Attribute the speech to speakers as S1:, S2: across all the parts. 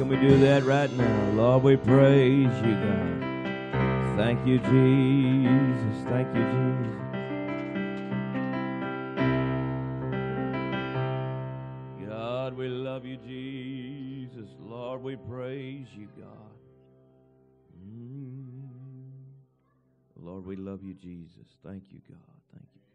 S1: can we do that right now? Lord, we praise you, God. Thank you, Jesus. Thank you, Jesus. God, we love you, Jesus. Lord, we praise you, God. Lord, we love you, Jesus. Thank you, God. Thank you.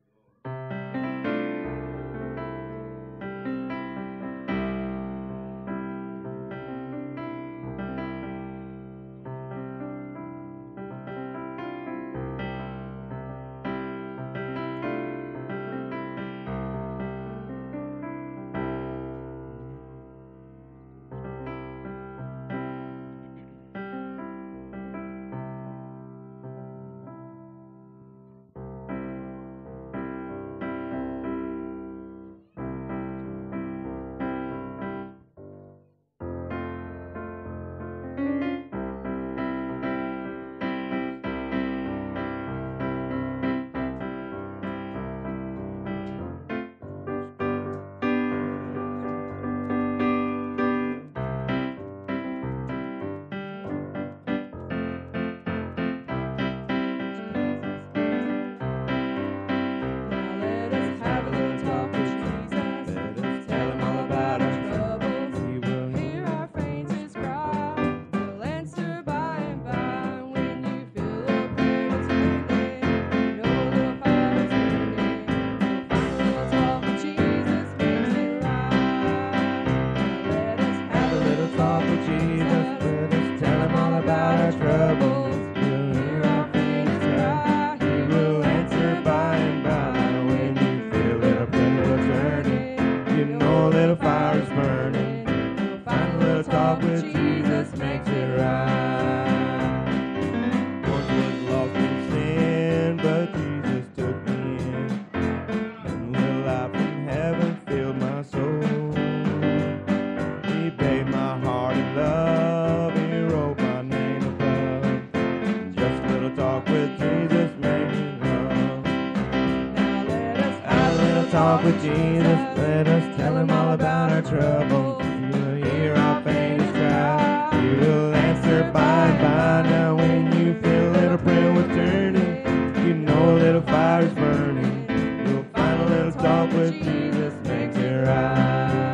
S2: Talk with Jesus, let us tell him all about our troubles. He will hear our faintest cry. He will answer by and by. Now when you feel a little prayer was turning, you know a little fire is burning. You'll find a little talk with Jesus makes it right.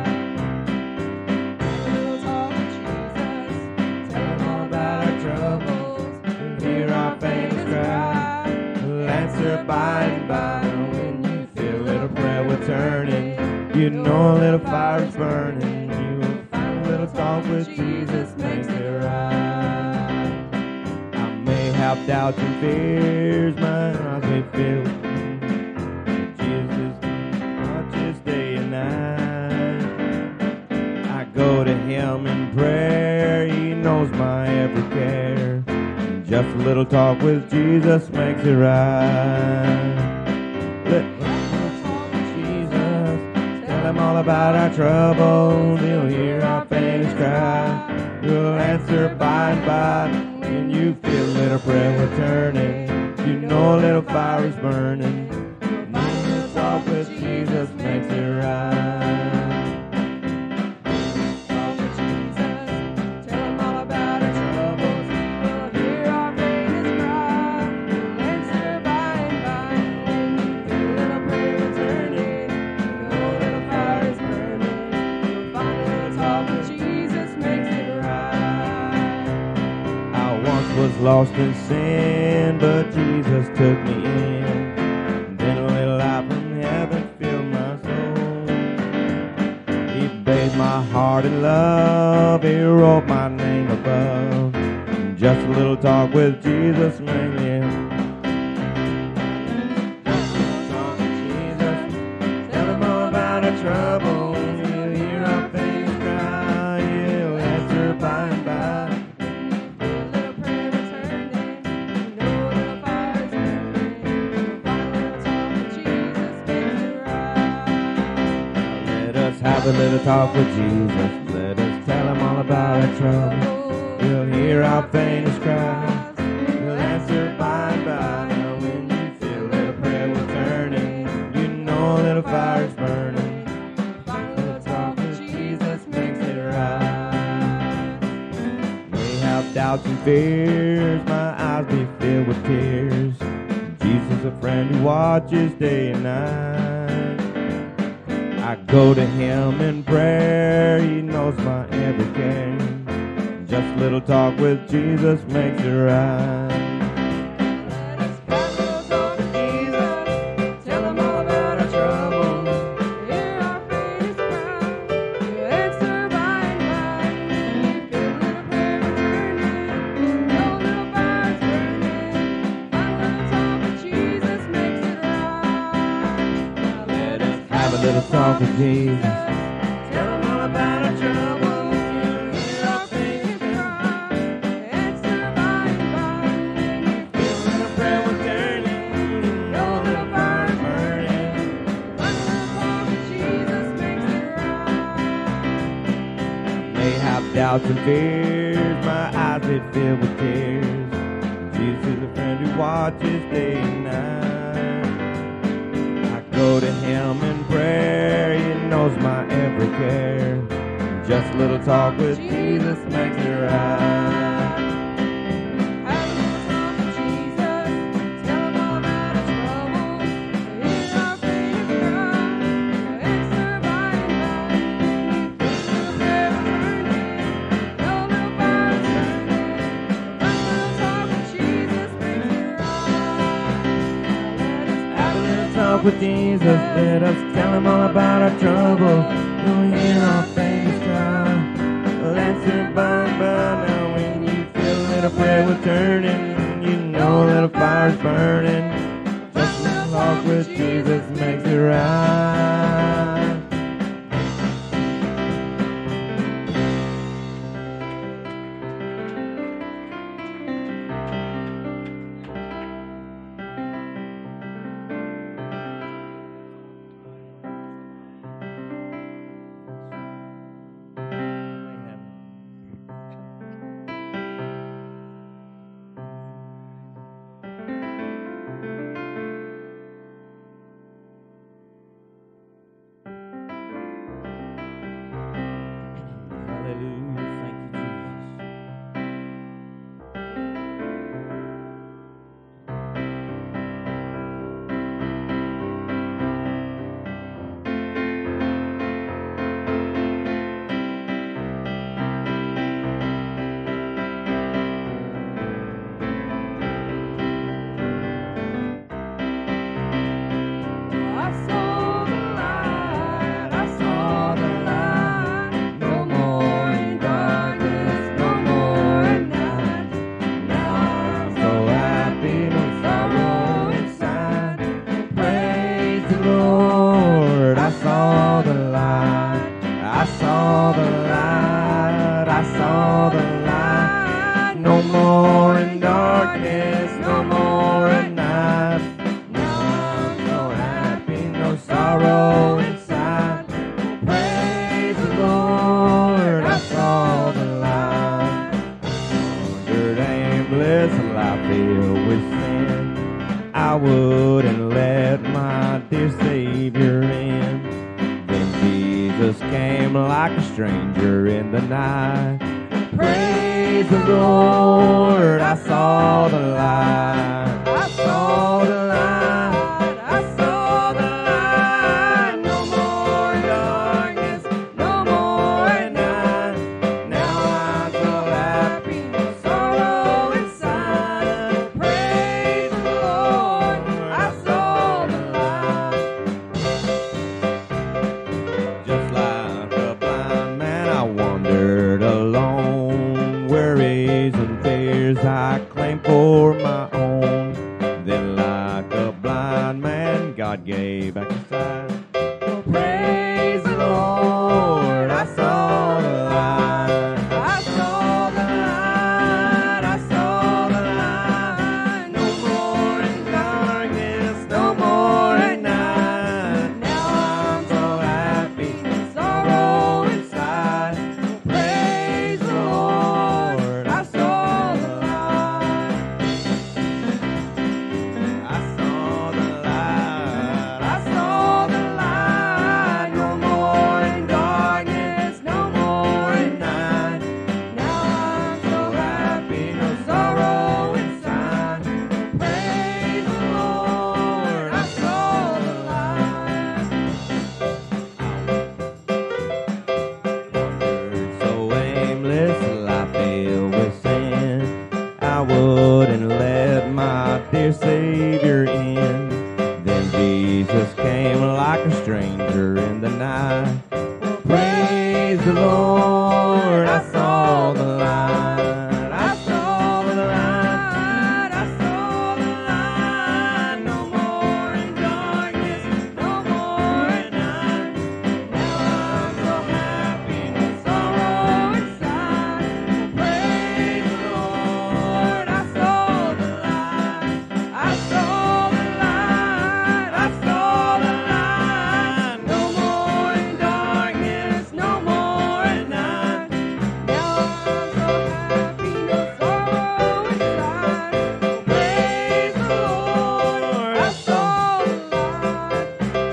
S2: A little talk with Jesus, tell him all about our troubles. He'll hear our faintest cry. He'll answer by and by. Turning, you know a little fire is burning. You will find a little talk with Jesus makes it right. I may have doubts and fears, my eyes may fill with Jesus, watches day and night. I go to him in prayer, he knows my every care. Just a little talk with Jesus makes it right. Him all about our troubles, he'll hear our faintest cry. He'll answer by and by. When you feel a little prayer returning, you know a little fire is burning. Little talk with Jesus makes it right. Talk with Jesus, tell him all about our troubles. He'll hear our faintest cry. He'll answer by and by. When you feel a little prayer returning, was lost in sin, but Jesus took me in. Then a little light from heaven filled my soul. He bathed my heart in love, he wrote my name above. Just a little talk with Jesus made me. Talk with Jesus, tell him all about our trouble. He'll hear our faintest cry, he'll answer by and by. Have a little talk with Jesus. Let us tell him all about our trouble. He'll hear our faintest cry. He'll answer by and by. Now when you feel a little prayer was turning, you know a little fire's burning. A little talk with Jesus makes it right. doubts and fears, my eyes be filled with tears. Jesus, a friend who watches day and night. I go to him in prayer, he knows my every care. Just a little talk with Jesus makes it right. Talk with Jesus. Tell him all about our trouble. Hear our faith cry. Answer by and by. Feel little prayer was turning. Know little fire's burning. One little talk with Jesus makes it right. May have doubts and fears. My eyes they fill with tears. Jesus is a friend who watches day and night. I go to him in prayer, he knows my every care. Just a little talk with Jesus makes it right. Have a little talk with Jesus, tell him all about our trouble. Hear our faith cry, answer by and by. Feel little prayer burning, know little fire's burning. One little talk with Jesus makes it right. Have a little talk with Jesus, let us tell him all about our trouble. You'll hear our faith cry. Well, answer by now when you feel a little prayer was turning. You know a little fire's burning. Just a little talk with Jesus makes it right.
S1: came like a stranger in the night. Praise the Lord, I saw the light. I saw the light. I saw the light. No more in darkness, no more at night. Now I'm so happy, no sorrow inside. Praise the Lord, I saw the light. I saw the light. I saw the light. No more in darkness, no more at night. Now I'm so happy, no sorrow inside. Praise the Lord, I saw the light.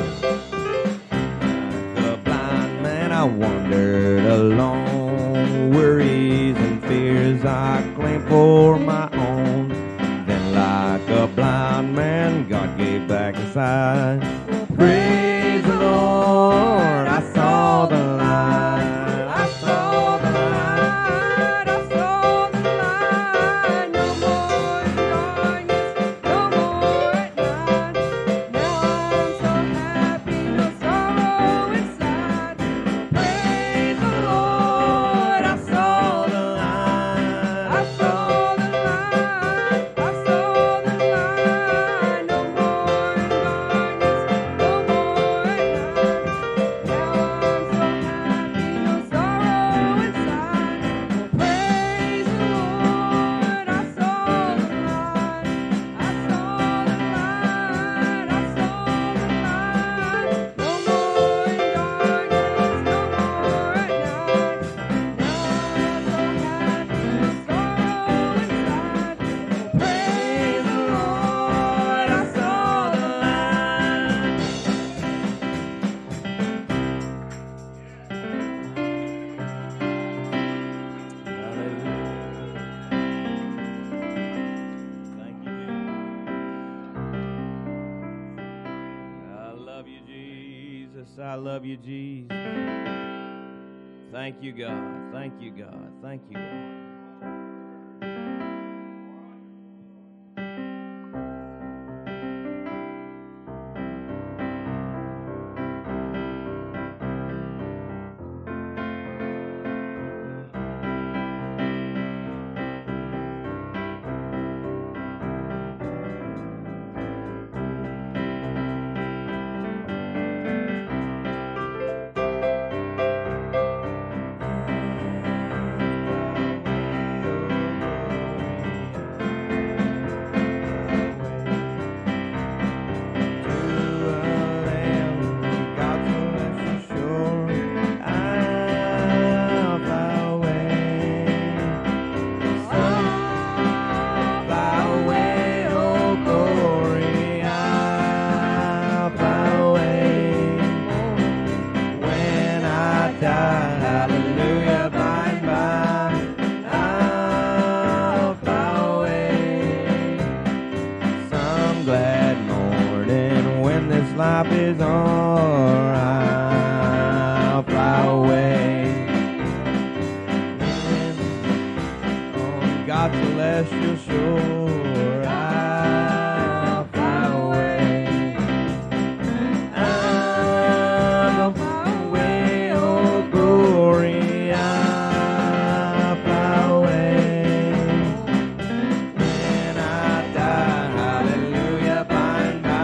S1: Like a blind man, I wandered alone. Worries and fears I claimed for my own. Then like a blind man, God gave back his sight. Praise the Lord, I saw the light. I saw the light. I saw the light. No more in darkness, no more at night. Now I'm so happy, no sorrow inside. Praise the Lord, I saw the light. I saw the light. I saw the light. No more in darkness, no more at night. Now I'm so happy, no sorrow inside. Praise the Lord, I saw the light. I saw the light. I saw the light. No more in darkness, no more at night. Now I'm so happy, no sorrow inside. Praise the Lord, I saw the light. I love you, Jesus. Thank you, God. Thank you, God. Thank you, God. Life is alright, I'll fly away on God's celestial shore. I'll fly away. I'll fly away, oh glory. I'll fly away. When I die, hallelujah, by and by.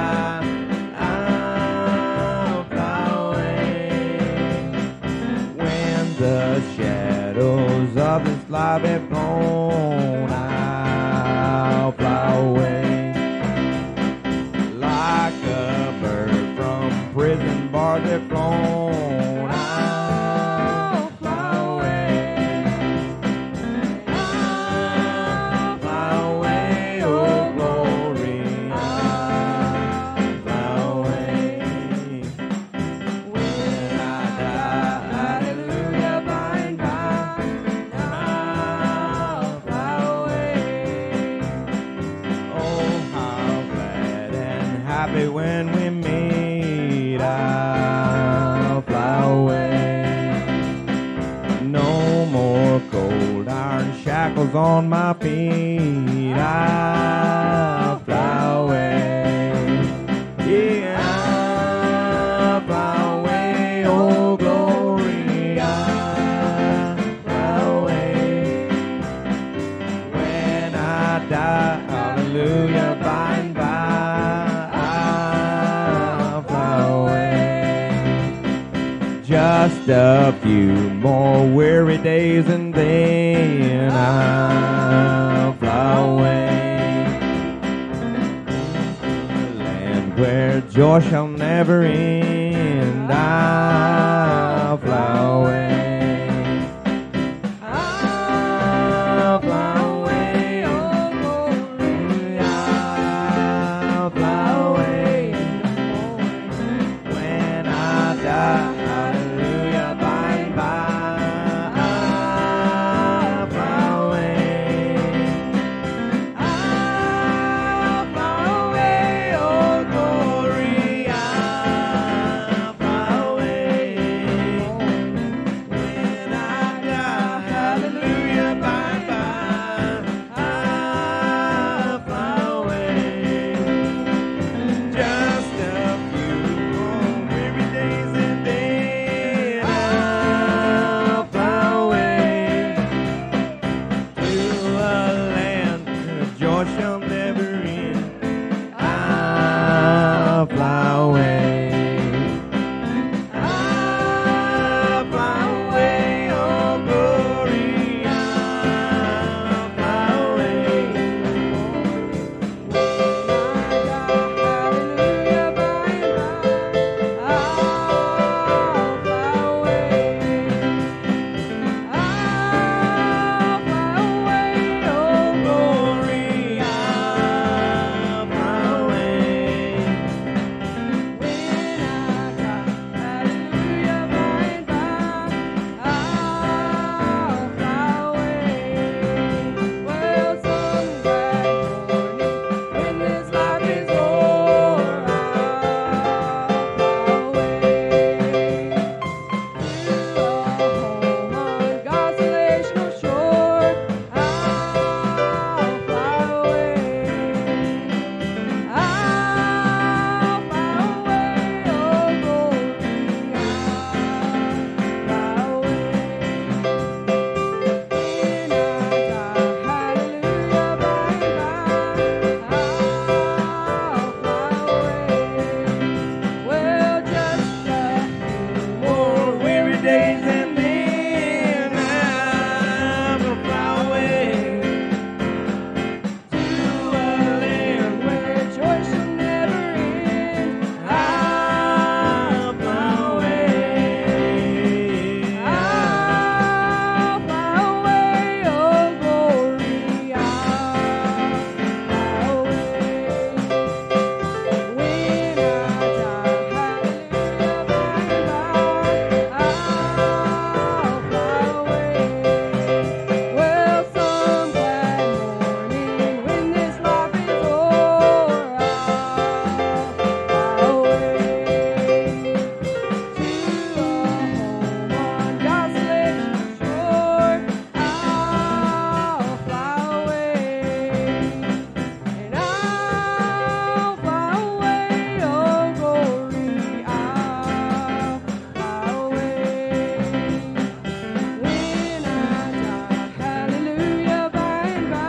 S1: The shadows of this life have gone, I'll fly away. Like a bird from prison bars have flown, I'll fly away. I'll fly away, oh glory. I'll fly away. When I die, hallelujah, by and by, I'll fly away. Oh, how glad and happy when we meet, I'll fly away. No more cold iron shackles on my feet, I'll fly away. Yeah, Just a few more weary days and then I'll fly away. Land where joy shall never end, I'll fly away. I'll fly away, oh glory, I'll fly away. When I die, hallelujah, by and by, I'll fly away. I'll fly away, oh glory, I'll fly away. When I die, hallelujah, by and by, I'll fly away. Just a few more weary days and then I'll fly away to a land where joy shall never end. I'll fly away. I'll fly away, oh glory, I'll fly away. Hallelujah, by and by, I'll fly away. I'll fly away, oh glory, I'll fly away. When I die, hallelujah, by and by, I'll fly away. Well, some bright morning, when this life is o'er, I'll fly away to a home on God's celestial shore. I'll fly away. I'll fly away, oh glory, I'll fly away. When I die, hallelujah, by and by, I'll fly away. Well, just a few more weary days and then I'm gonna fly away to a land where joy shall never end. I'll fly away. I'll fly away, oh glory, I'll fly away. When I die, hallelujah, by and by, I'll fly away. Well, some glad morning when this life is o'er, I'll fly away to a home on God's celestial shore. I'll fly away, and I'll fly away, oh glory, I'll fly away. When I die, hallelujah, by and by,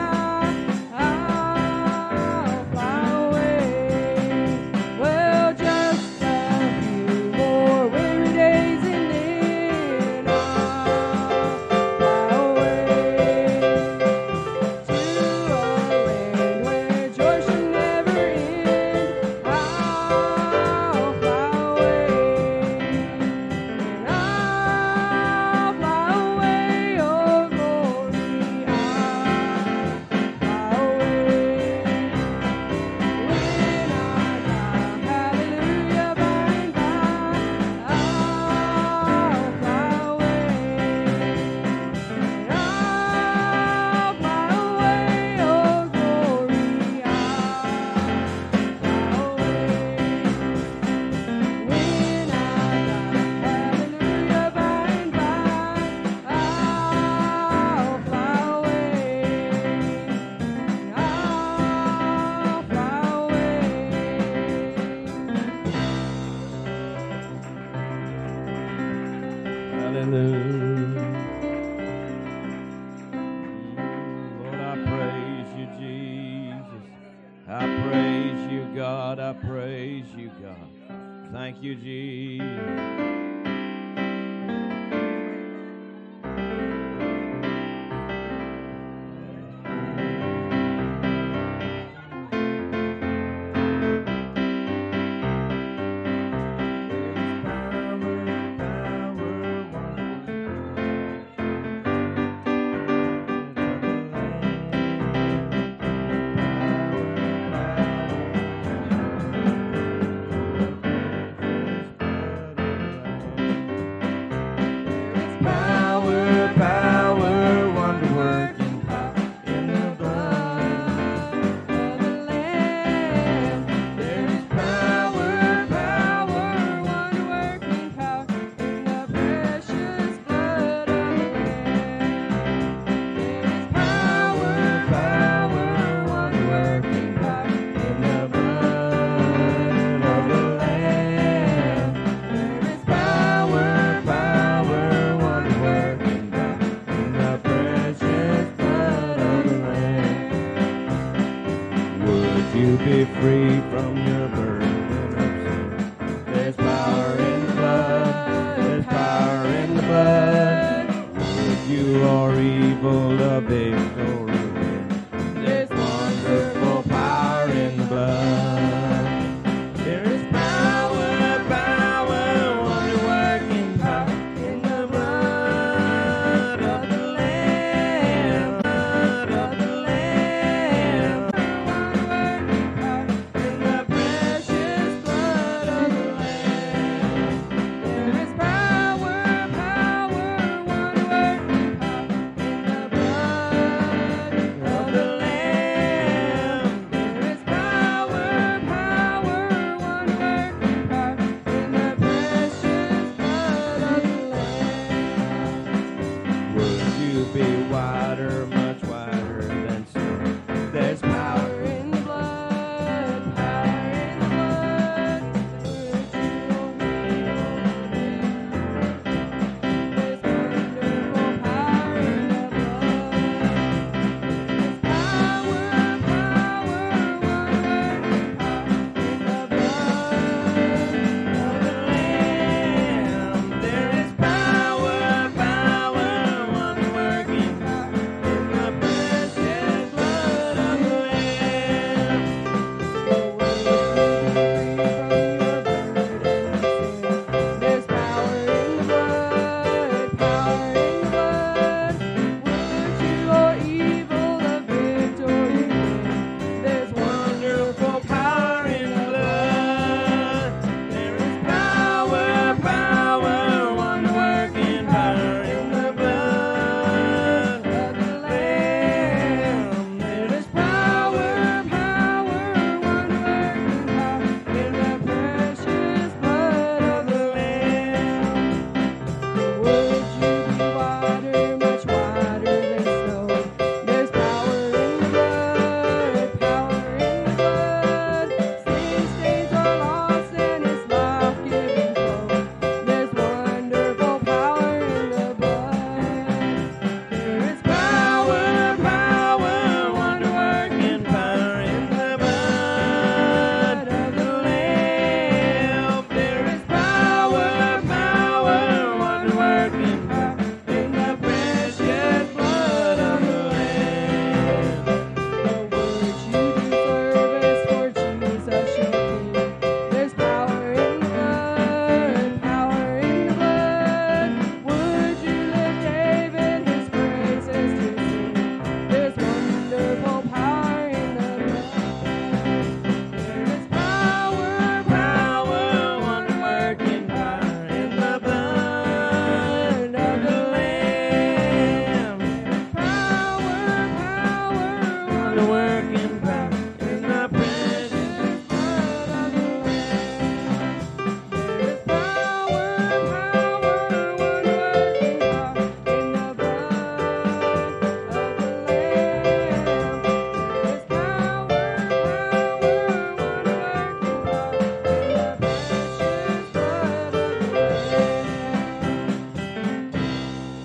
S1: I'll fly away. Well, just a few more weary days and then I'll fly away to a land where joy shall never end. I'll fly away, and I'll fly away, oh glory, I'll fly away. When I die, hallelujah, by and by, I'll fly away. And I'll fly away, oh glory, I'll fly away. When I die, hallelujah, by and by, I'll fly Hallelujah. Lord, I praise you, Jesus. I praise you, God. I praise you, God. Thank you, Jesus. to our evil the victory win. There's wonderful power in the blood. There is power, power, wonder-working power in the blood of the Lamb, blood of the Lamb. Wonder-working power in the precious blood of the Lamb. There is power, power, wonder-working power in the blood of the Lamb. There is power, power, wonder-working power in the precious blood of the Lamb. Would you be whiter, much whiter than snow? There's power in the blood, power in the blood. Would you There's wonderful power in the blood. There's power, power, wonder-working power in the blood of the Lamb. There is power, power, wonder-working power in the precious blood of the Lamb. There's power in the blood, power in the blood. Would you or evil the victory win? There's wonderful power in the blood. There is power, power, wonder-working power in the blood of the Lamb. There is power, power, wonder-working power in the precious blood of the Lamb. Would you be whiter, much whiter than snow? There's power in the blood, power in the blood. Sin stains are lost and its life-giving flow. There's wonderful power in the blood. There is power, power, wonder-working power in the blood of the Lamb. There is power, power, wonder-working power in the precious blood of the Lamb. Would you do service for Jesus your King? There's power in the blood, power in the blood. Would you lift David his praises to sing? There's wonderful power in the blood. There is power, power, wonder-working power in the blood of the Lamb. There's power, power, wonder-working power in the precious blood of the Lamb. There is power, power, wonder-working power in the blood of the Lamb. There's power, power, wonder-working power in the precious blood of the Lamb.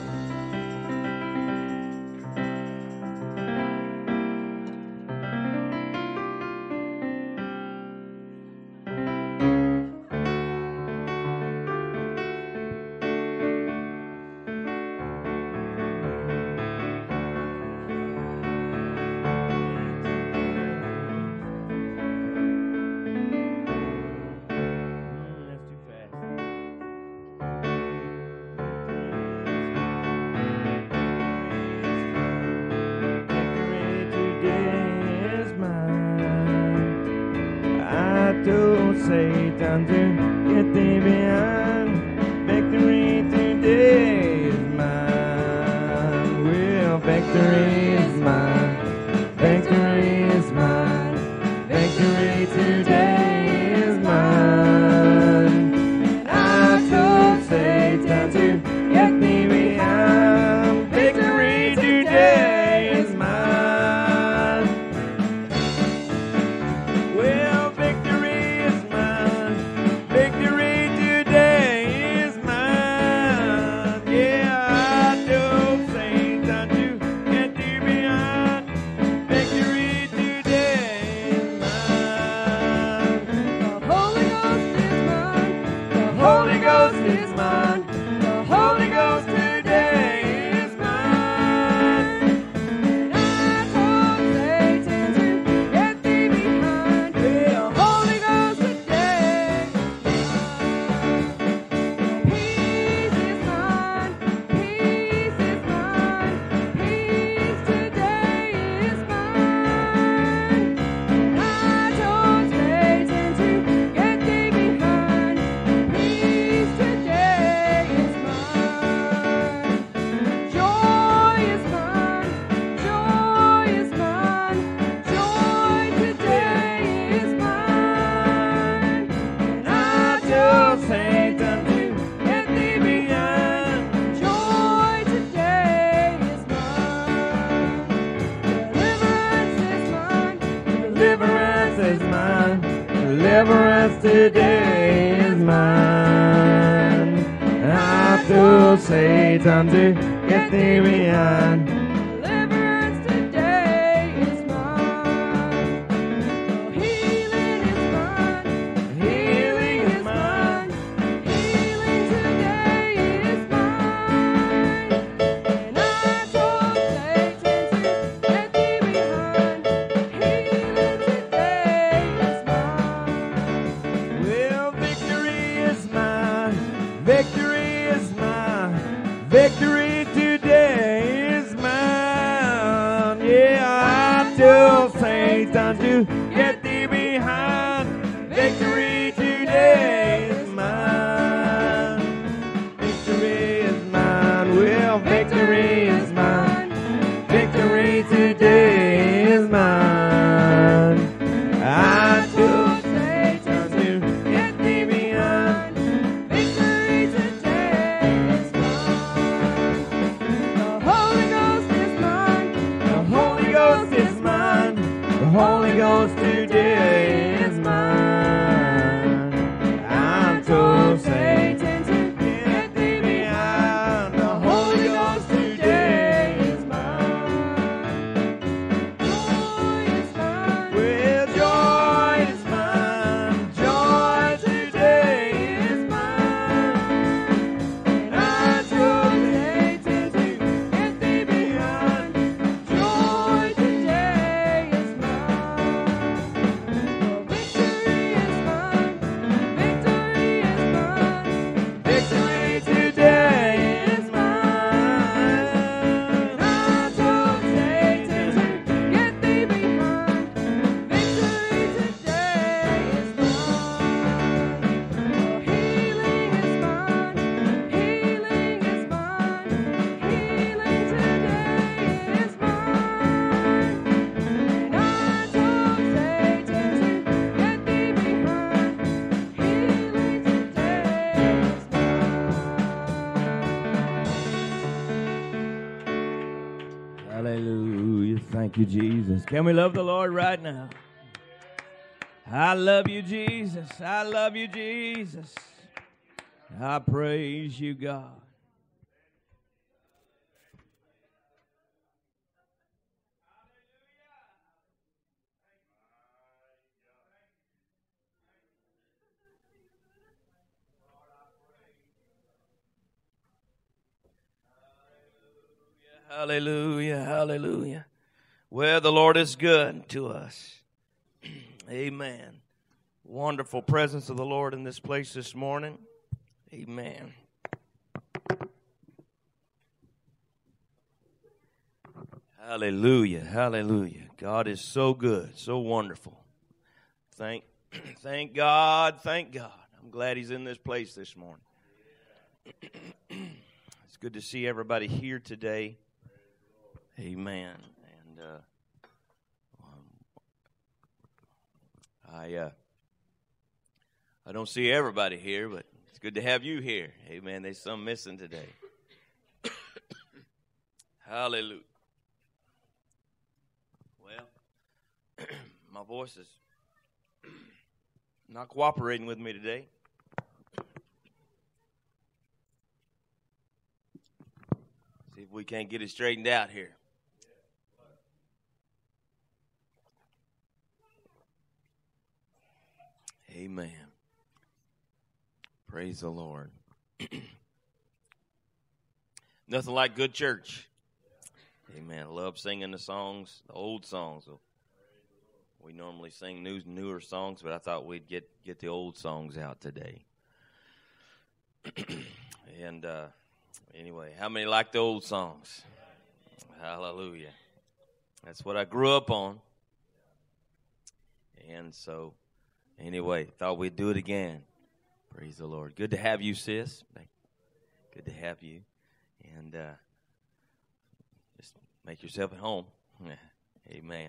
S1: That's too fast. Victory today is mine. I told Satan to get thee behind. Victory today is mine. Well, victory is mine. Victory is mine. Victory today is mine. I told Satan to get thee behind. Victory today is mine. Well, victory is mine. Victory today is mine. Yeah, I told Satan to get thee behind. Victory today is mine. The Holy Ghost is mine. The Holy Ghost is mine. The Holy Ghost today is mine.
S2: Satan to get thee behind.
S3: Joy today is mine. Deliverance is mine.
S2: Deliverance is mine. Deliverance today is mine. I told Satan to get thee behind.
S3: Deliverance today is mine. Healing is mine.
S2: Healing is mine.
S3: Healing today is mine. And I told Satan to get thee behind. Healing today is mine.
S2: Well, victory is mine. Victory is mine. Victory today is mine. Yeah, I told Satan to get thee behind. Victory today is mine. Victory is mine. Well, victory is mine. Victory today is mine. I told Satan to get thee behind.
S3: Victory today is mine. The Holy Ghost is mine.
S2: The Holy Ghost is mine. The Holy Ghost today is mine. I told Satan to get thee behind. The Holy Ghost today is mine.
S3: Joy is mine.
S2: Well, joy is mine. Joy today is mine.
S3: And I told Satan to get thee behind. Joy today is mine. The victory is mine. Victory is mine.
S2: Victory today is mine.
S3: And I told Satan to get thee behind. Victory today is mine. Healing is mine. Healing is mine. Healing today is mine. And I told Satan to get thee behind. Healing today is mine.
S2: Hallelujah. Thank you, Jesus. Can we love the Lord right now? I love you, Jesus. I love you, Jesus. I praise you, God. Hallelujah, hallelujah. Well, the Lord is good to us. Amen. Wonderful presence of the Lord in this place this morning. Amen. Hallelujah, hallelujah. God is so good, so wonderful. Thank God, thank God. I'm glad he's in this place this morning. It's good to see everybody here today. Amen. And I don't see everybody here, but it's good to have you here. Amen. There's some missing today. Hallelujah. Well, my voice is not cooperating with me today. See if we can't get it straightened out here. Amen. Praise the Lord. Nothing like good church. Amen. I love singing the songs, the old songs. We normally sing newer songs, but I thought we'd get the old songs out today. And anyway, how many like the old songs? Hallelujah. That's what I grew up on. And so, anyway, thought we'd do it again. Praise the Lord. Good to have you, sis. Good to have you. And just make yourself at home. Amen.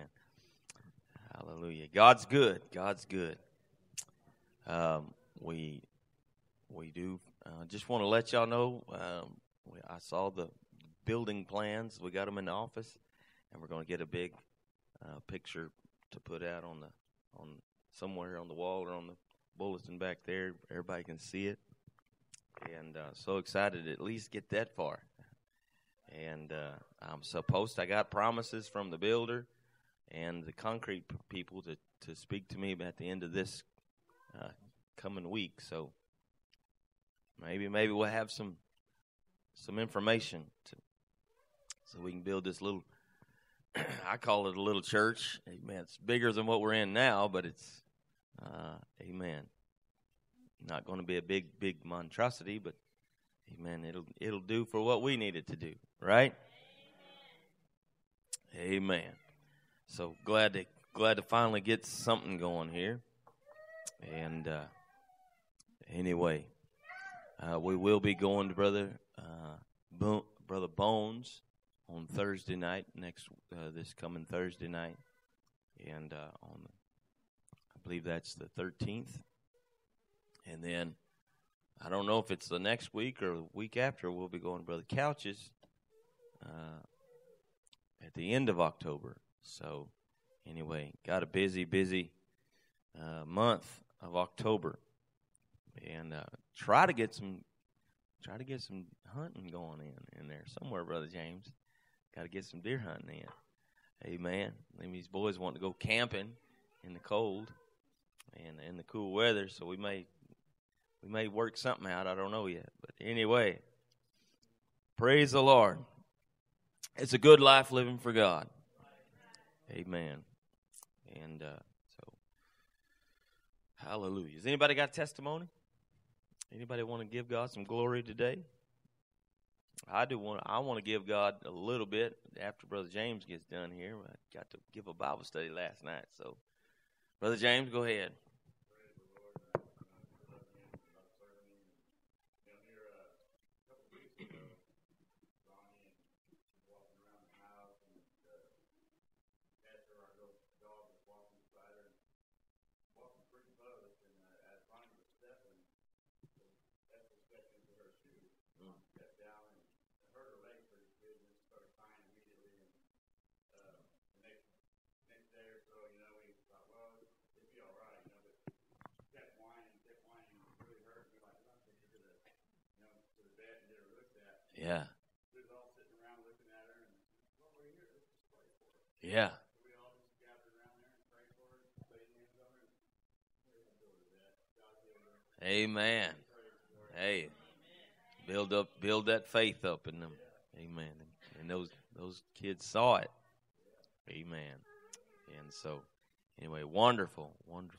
S2: Hallelujah. God's good. God's good. We
S4: we do. Just want to let y'all know, I saw the building plans. We got them in the office, and we're going to get a big picture to put out on somewhere on the wall or on the bulletin back there. Everybody can see it, and so excited to at least get that far. And I got promises from the builder and the concrete people to speak to me at the end of this coming week. So maybe we'll have some information so we can build this little. I call it a little church. Amen. It's bigger than what we're in now, but it's amen. Not going to be a big monstrosity, but amen. It'll do for what we need it to do, right? Amen. So glad to finally get something going here. And anyway, we will be going to Brother Bones on Thursday night this coming Thursday night, and I believe that's the 13th. And then I don't know if it's the next week or the week after. We'll be going to Brother Couch's at the end of October. So anyway, got a busy month of October, and try to get some hunting going in there somewhere, Brother James. Got to get some deer hunting in. Amen. These boys want to go camping in the cold and in the cool weather, so we may work something out. I don't know yet, but anyway, praise the Lord. It's a good life living for God. Amen. And so, hallelujah. Has anybody got testimony? Anybody want to give God some glory today? I want to give God a little bit after Brother James gets done here. I got to give a Bible study last night. So, Brother James, go ahead. Yeah. Yeah. Amen. Hey, build that faith up in them. Amen. And those kids saw it. Amen. And so, anyway, wonderful.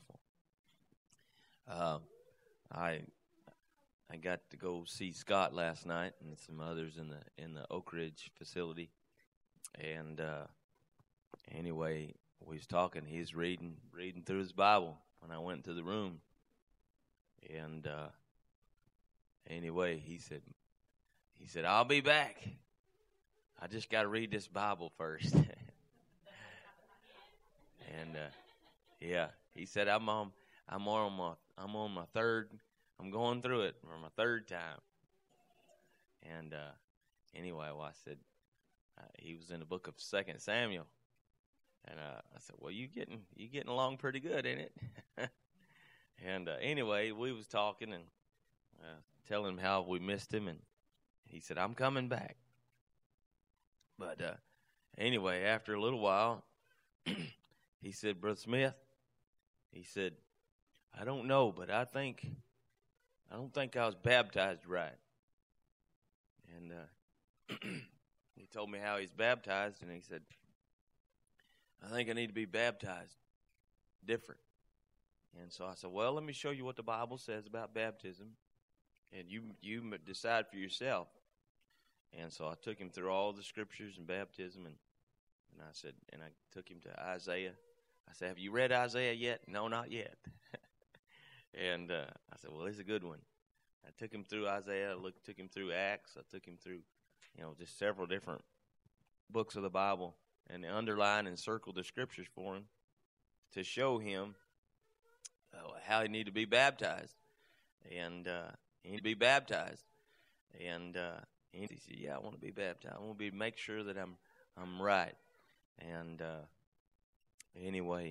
S4: I got to go see Scott last night and some others in the Oak Ridge facility, and anyway, we was talking. He's reading through his Bible when I went into the room, and anyway, he said I'll be back. I just got to read this Bible first, and yeah, he said I'm on my third. I'm going through it for my third time. And anyway, I said, he was in the book of 2 Samuel. And I said, well, you getting along pretty good, ain't it? And anyway, we was talking and telling him how we missed him. And he said, I'm coming back. But anyway, after a little while, he said, Brother Smith, he said, I don't know, but I don't think I was baptized right. And he told me how he's baptized, and he said, I think I need to be baptized different. And so I said, well, let me show you what the Bible says about baptism, and you decide for yourself. And so I took him through all the scriptures and baptism, and I took him to Isaiah. I said, have you read Isaiah yet? No, not yet. And I said, well, it's a good one. I took him through Isaiah, took him through Acts. I took him through, just several different books of the Bible, and underlined and circled the scriptures for him to show him how he needed to be baptized. And You need to be baptized. And he said, yeah, I want to be baptized. I want to make sure that I'm right. And anyway,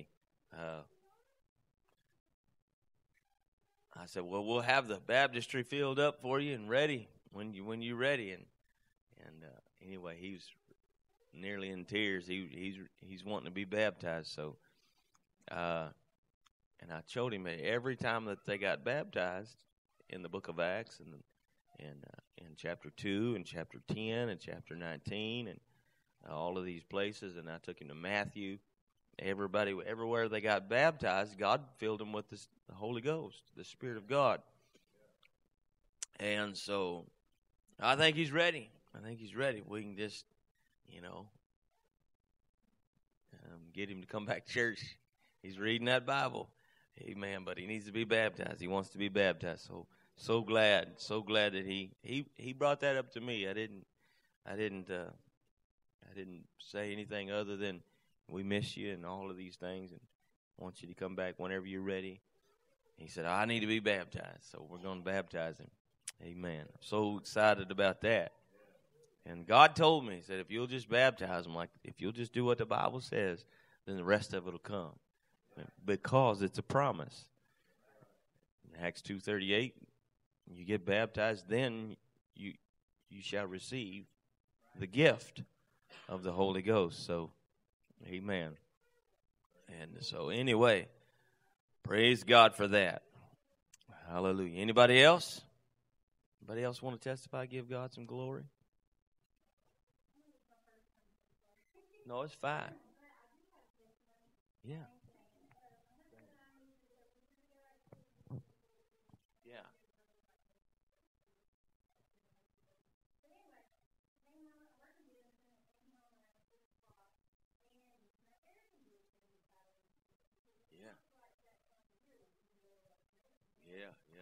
S4: I said, well, we'll have the baptistry filled up for you and ready when you're ready. And anyway, he was nearly in tears. He's wanting to be baptized. So, and I told him that every time that they got baptized in the book of Acts and in chapter 2 and chapter 10 and chapter 19 and all of these places, and I took him to Matthew. Everywhere they got baptized, God filled them with the Holy Ghost, the Spirit of God. And so I think he's ready. We can just, get him to come back to church. He's reading that Bible. Amen. But he needs to be baptized. He wants to be baptized. So glad that he brought that up to me. I didn't say anything other than we miss you and all of these things and want you to come back whenever you're ready. He said, I need to be baptized, so we're going to baptize him. Amen. I'm so excited about that. And God told me, he said, if you'll just baptize him, like if you'll just do what the Bible says, then the rest of it will come. Because it's a promise. In Acts 2:38, you get baptized, then you shall receive the gift of the Holy Ghost. So, amen. And so anyway, praise God for that. Hallelujah. Anybody else? Anybody else want to testify, give God some glory? No, it's fine. Yeah. Yeah. Yeah. Yeah. Yeah.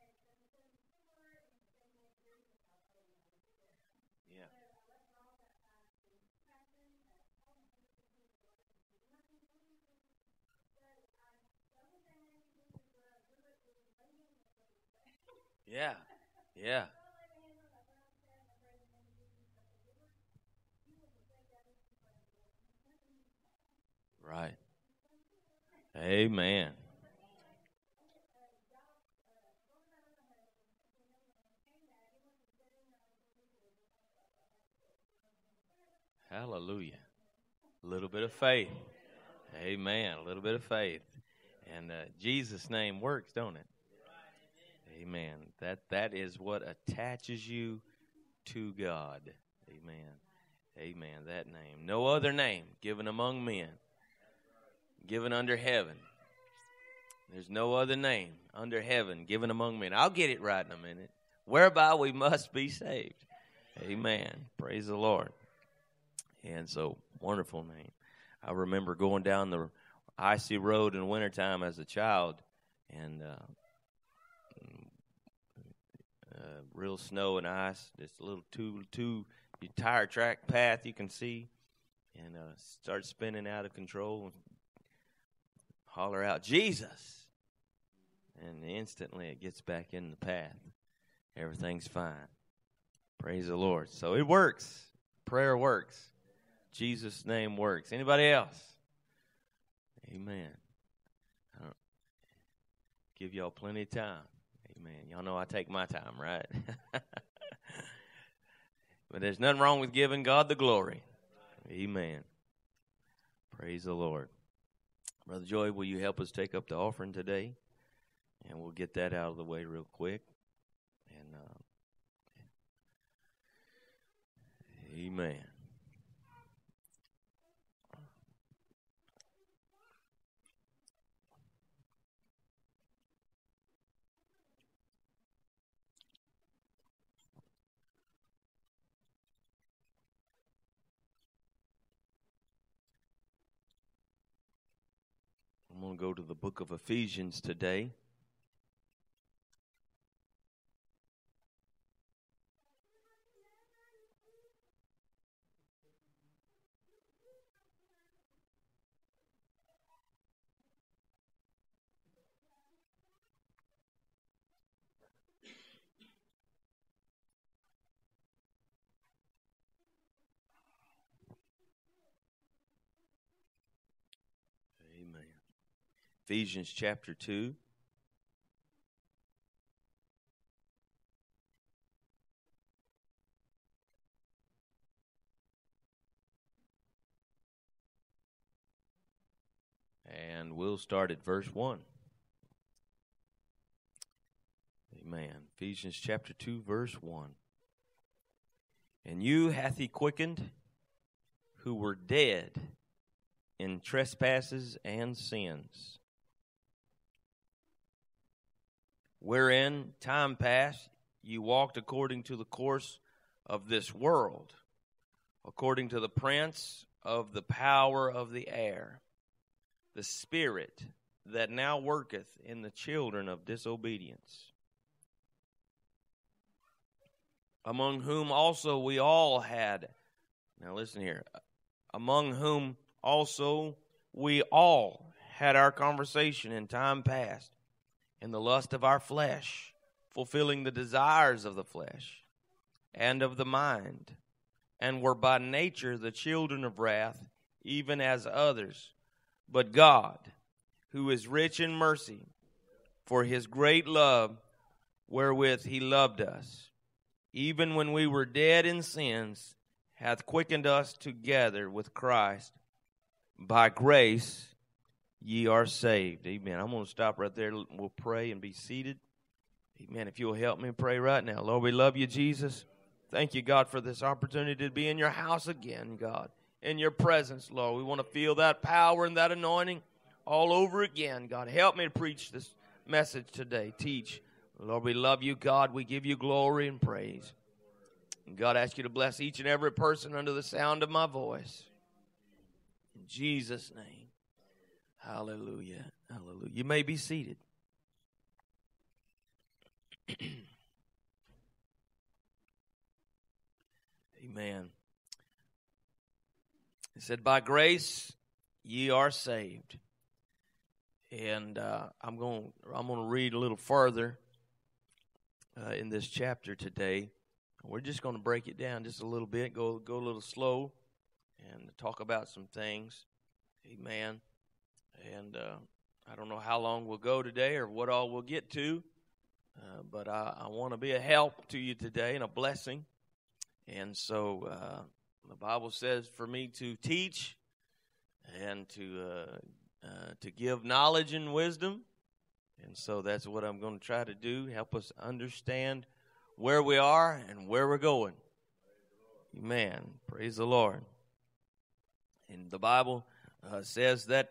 S4: Yeah. Yeah. Yeah. Right. Amen. Hallelujah. A little bit of faith. Amen. A little bit of faith. And Jesus' name works, don't it? Amen. That is what attaches you to God. Amen. Amen. That name. No other name given among men, given under heaven. There's no other name under heaven given among men. I'll get it right in a minute. Whereby we must be saved. Amen. Praise the Lord. And so, wonderful name. I remember going down the icy road in wintertime as a child, and real snow and ice, just a little two tire track path you can see, and start spinning out of control and holler out, Jesus! And instantly it gets back in the path. Everything's fine. Praise the Lord. So it works. Prayer works. Jesus' name works. Anybody else? Amen. I'll give y'all plenty of time. Amen. Y'all know I take my time, right? But there's nothing wrong with giving God the glory. Amen. Praise the Lord. Brother Joy, will you help us take up the offering today? And we'll get that out of the way real quick. And amen. I'm going to go to the book of Ephesians today. Ephesians chapter 2. And we'll start at verse 1. Amen. Ephesians chapter 2, verse 1. And you hath he quickened, who were dead in trespasses and sins, wherein time past you walked according to the course of this world, according to the prince of the power of the air, the spirit that now worketh in the children of disobedience, among whom also we all had, now listen here, among whom also we all had our conversation in time past, in the lust of our flesh, fulfilling the desires of the flesh and of the mind, and were by nature the children of wrath, even as others. But God, who is rich in mercy, for his great love wherewith he loved us, even when we were dead in sins, hath quickened us together with Christ. By grace ye are saved. Amen. I'm going to stop right there. We'll pray and be seated. Amen. If you'll help me pray right now. Lord, we love you, Jesus. Thank you, God, for this opportunity to be in your house again, God. In your presence, Lord. We want to feel that power and that anointing all over again, God. Help me to preach this message today. Teach. Lord, we love you, God. We give you glory and praise. And God, I ask you to bless each and every person under the sound of my voice. In Jesus' name. Hallelujah. Hallelujah. You may be seated. Amen. It said, by grace ye are saved. And I'm going to read a little further in this chapter today. We're just going to break it down just a little bit, go a little slow, and talk about some things. Amen. And I don't know how long we'll go today or what all we'll get to, but I want to be a help to you today and a blessing. And so the Bible says for me to teach and to give knowledge and wisdom. And so that's what I'm going to try to do, help us understand where we are and where we're going. Amen. Praise the Lord. And the Bible says that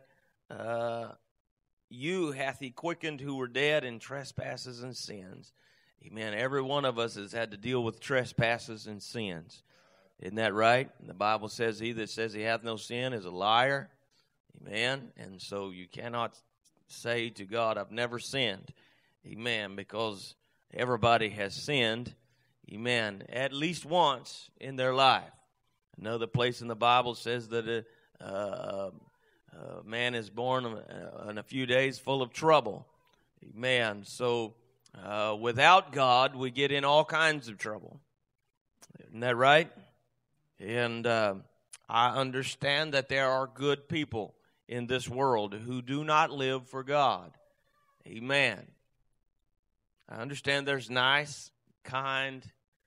S4: you hath he quickened who were dead in trespasses and sins. Amen. Every one of us has had to deal with trespasses and sins. Isn't that right? And the Bible says he that says he hath no sin is a liar. Amen. And so you cannot say to God, I've never sinned. Amen. Because everybody has sinned. Amen. At least once in their life. Another place in the Bible says that a man is born in a few days full of trouble. Amen. So without God, we get in all kinds of trouble. Isn't that right? And I understand that there are good people in this world who do not live for God. Amen. I understand there's nice, kind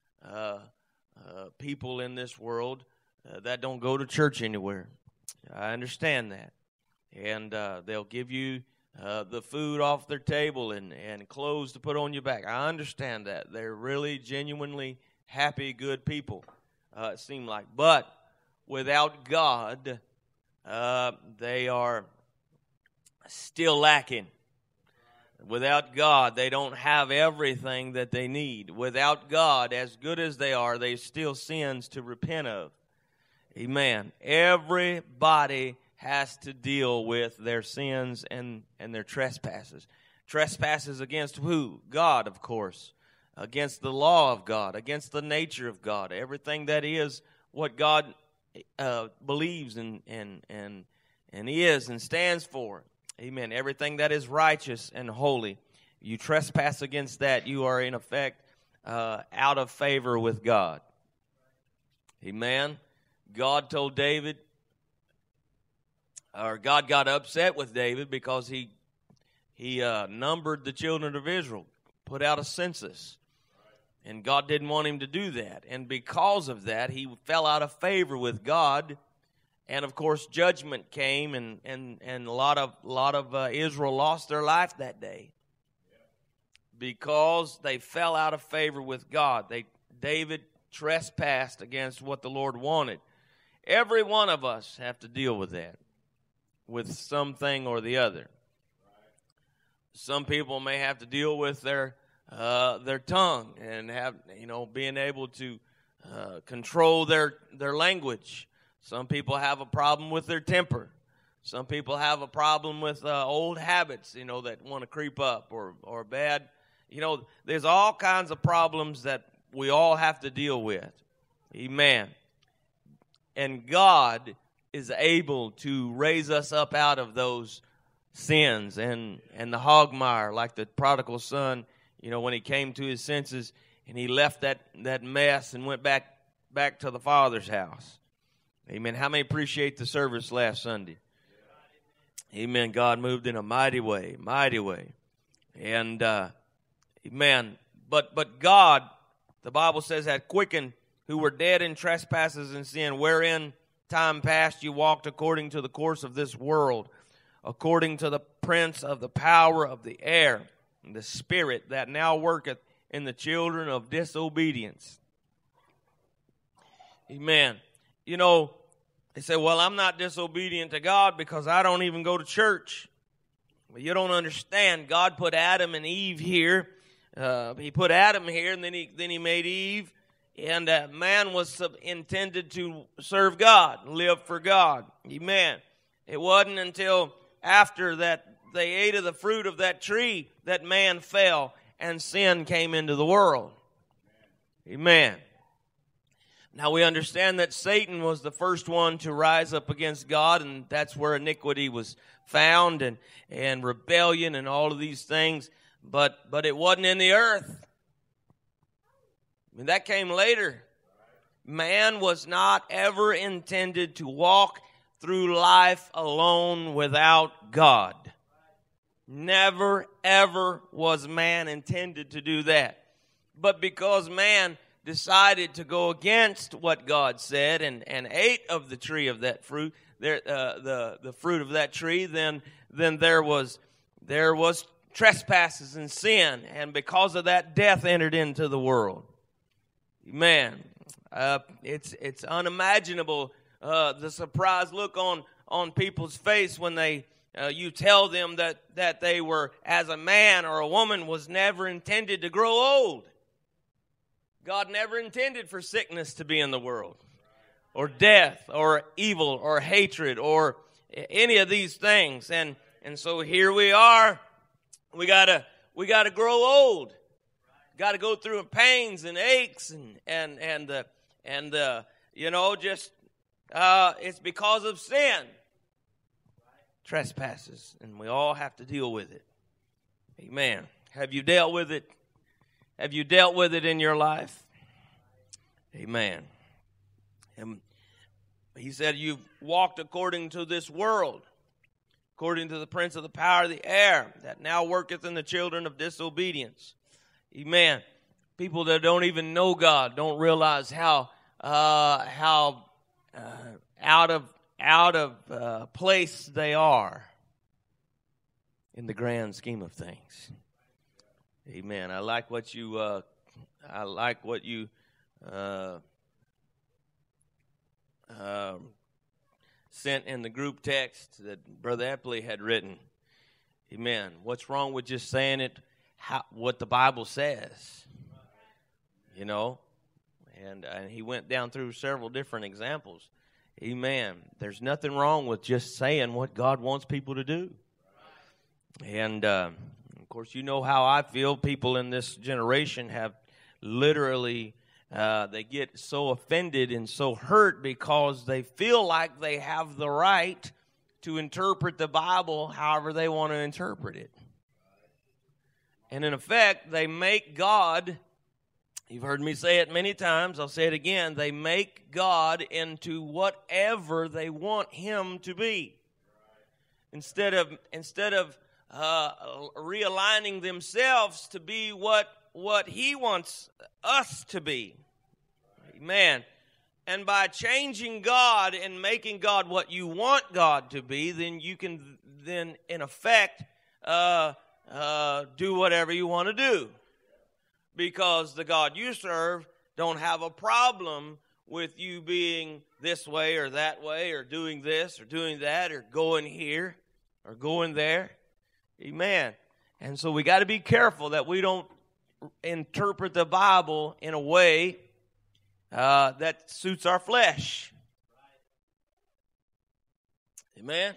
S4: people in this world that don't go to church anywhere. I understand that. And they'll give you the food off their table and clothes to put on your back. I understand that. They're really genuinely happy, good people, it seems like. But without God, they are still lacking. Without God, they don't have everything that they need. Without God, as good as they are, they still sins to repent of. Amen. Everybody has to deal with their sins and their trespasses. Trespasses against who? God, of course. Against the law of God. Against the nature of God. Everything that is what God believes and is and stands for. Amen. Everything that is righteous and holy. You trespass against that, you are in effect out of favor with God. Amen. God told David, or God got upset with David because he he numbered the children of Israel, put out a census. And God didn't want him to do that. And because of that, he fell out of favor with God. And, of course, judgment came, and a lot of Israel lost their life that day because they fell out of favor with God. David trespassed against what the Lord wanted. Every one of us have to deal with that, with something or the other. Some people may have to deal with their tongue and being able to control their language. Some people have a problem with their temper. Some people have a problem with old habits, that want to creep up or bad. There's all kinds of problems that we all have to deal with. Amen. And God is able to raise us up out of those sins and the hogmire, like the prodigal son, when he came to his senses and he left that mess and went back to the Father's house. Amen. How many appreciate the service last Sunday? Amen. God moved in a mighty way. And, amen. But God, the Bible says, had quickened who were dead in trespasses and sin, wherein time past you walked according to the course of this world, according to the prince of the power of the air, and the spirit that now worketh in the children of disobedience. Amen. They say, well, I'm not disobedient to God because I don't even go to church. Well, you don't understand. God put Adam and Eve here. He put Adam here, and then he made Eve. And man was intended to serve God, live for God. Amen. It wasn't until after that they ate of the fruit of that tree that man fell and sin came into the world. Amen. Now we understand that Satan was the first one to rise up against God, and that's where iniquity was found and rebellion and all of these things. But it wasn't in the earth. I mean, that came later. Man was not ever intended to walk through life alone without God. Never, ever was man intended to do that. But because man decided to go against what God said and ate of the tree of that fruit, the fruit of that tree, then there was trespasses and sin, and because of that, death entered into the world. Amen. It's unimaginable the surprised look on people's face when you tell them that they were, as a man or a woman, was never intended to grow old. God never intended for sickness to be in the world, or death, or evil, or hatred, or any of these things. And so here we are. We gotta grow old. Got to go through pains and aches it's because of sin, trespasses, and we all have to deal with it. Amen. Have you dealt with it? Have you dealt with it in your life? Amen. And he said, you've walked according to this world, according to the prince of the power of the air, that now worketh in the children of disobedience. Amen. People that don't even know God don't realize how out of place they are in the grand scheme of things. Amen. I like what you sent in the group text that Brother Epley had written. Amen. What's wrong with just saying it? What the Bible says, and he went down through several different examples. Amen. There's nothing wrong with just saying what God wants people to do. And, of course, you know how I feel. People in this generation have literally, they get so offended and so hurt because they feel like they have the right to interpret the Bible however they want to interpret it. And in effect, they make God, you've heard me say it many times, I'll say it again, they make God into whatever they want him to be. Instead of realigning themselves to be what He wants us to be. Amen. And by changing God and making God what you want God to be, then you can in effect do whatever you want to do. Because the God you serve don't have a problem with you being this way or that way or doing this or doing that or going here or going there. Amen. And so we got to be careful that we don't interpret the Bible in a way that suits our flesh. Amen.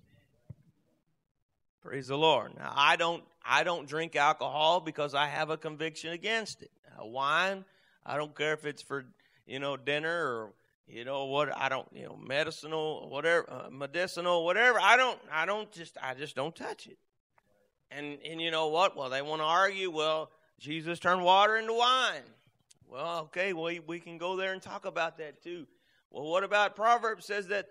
S4: Praise the Lord. Now, I don't drink alcohol because I have a conviction against it. Wine, I don't care if it's for dinner or medicinal whatever. I just don't touch it. And you know what? Well, they want to argue. Well, Jesus turned water into wine. Well, okay, we can go there and talk about that too. Well, what about Proverbs says that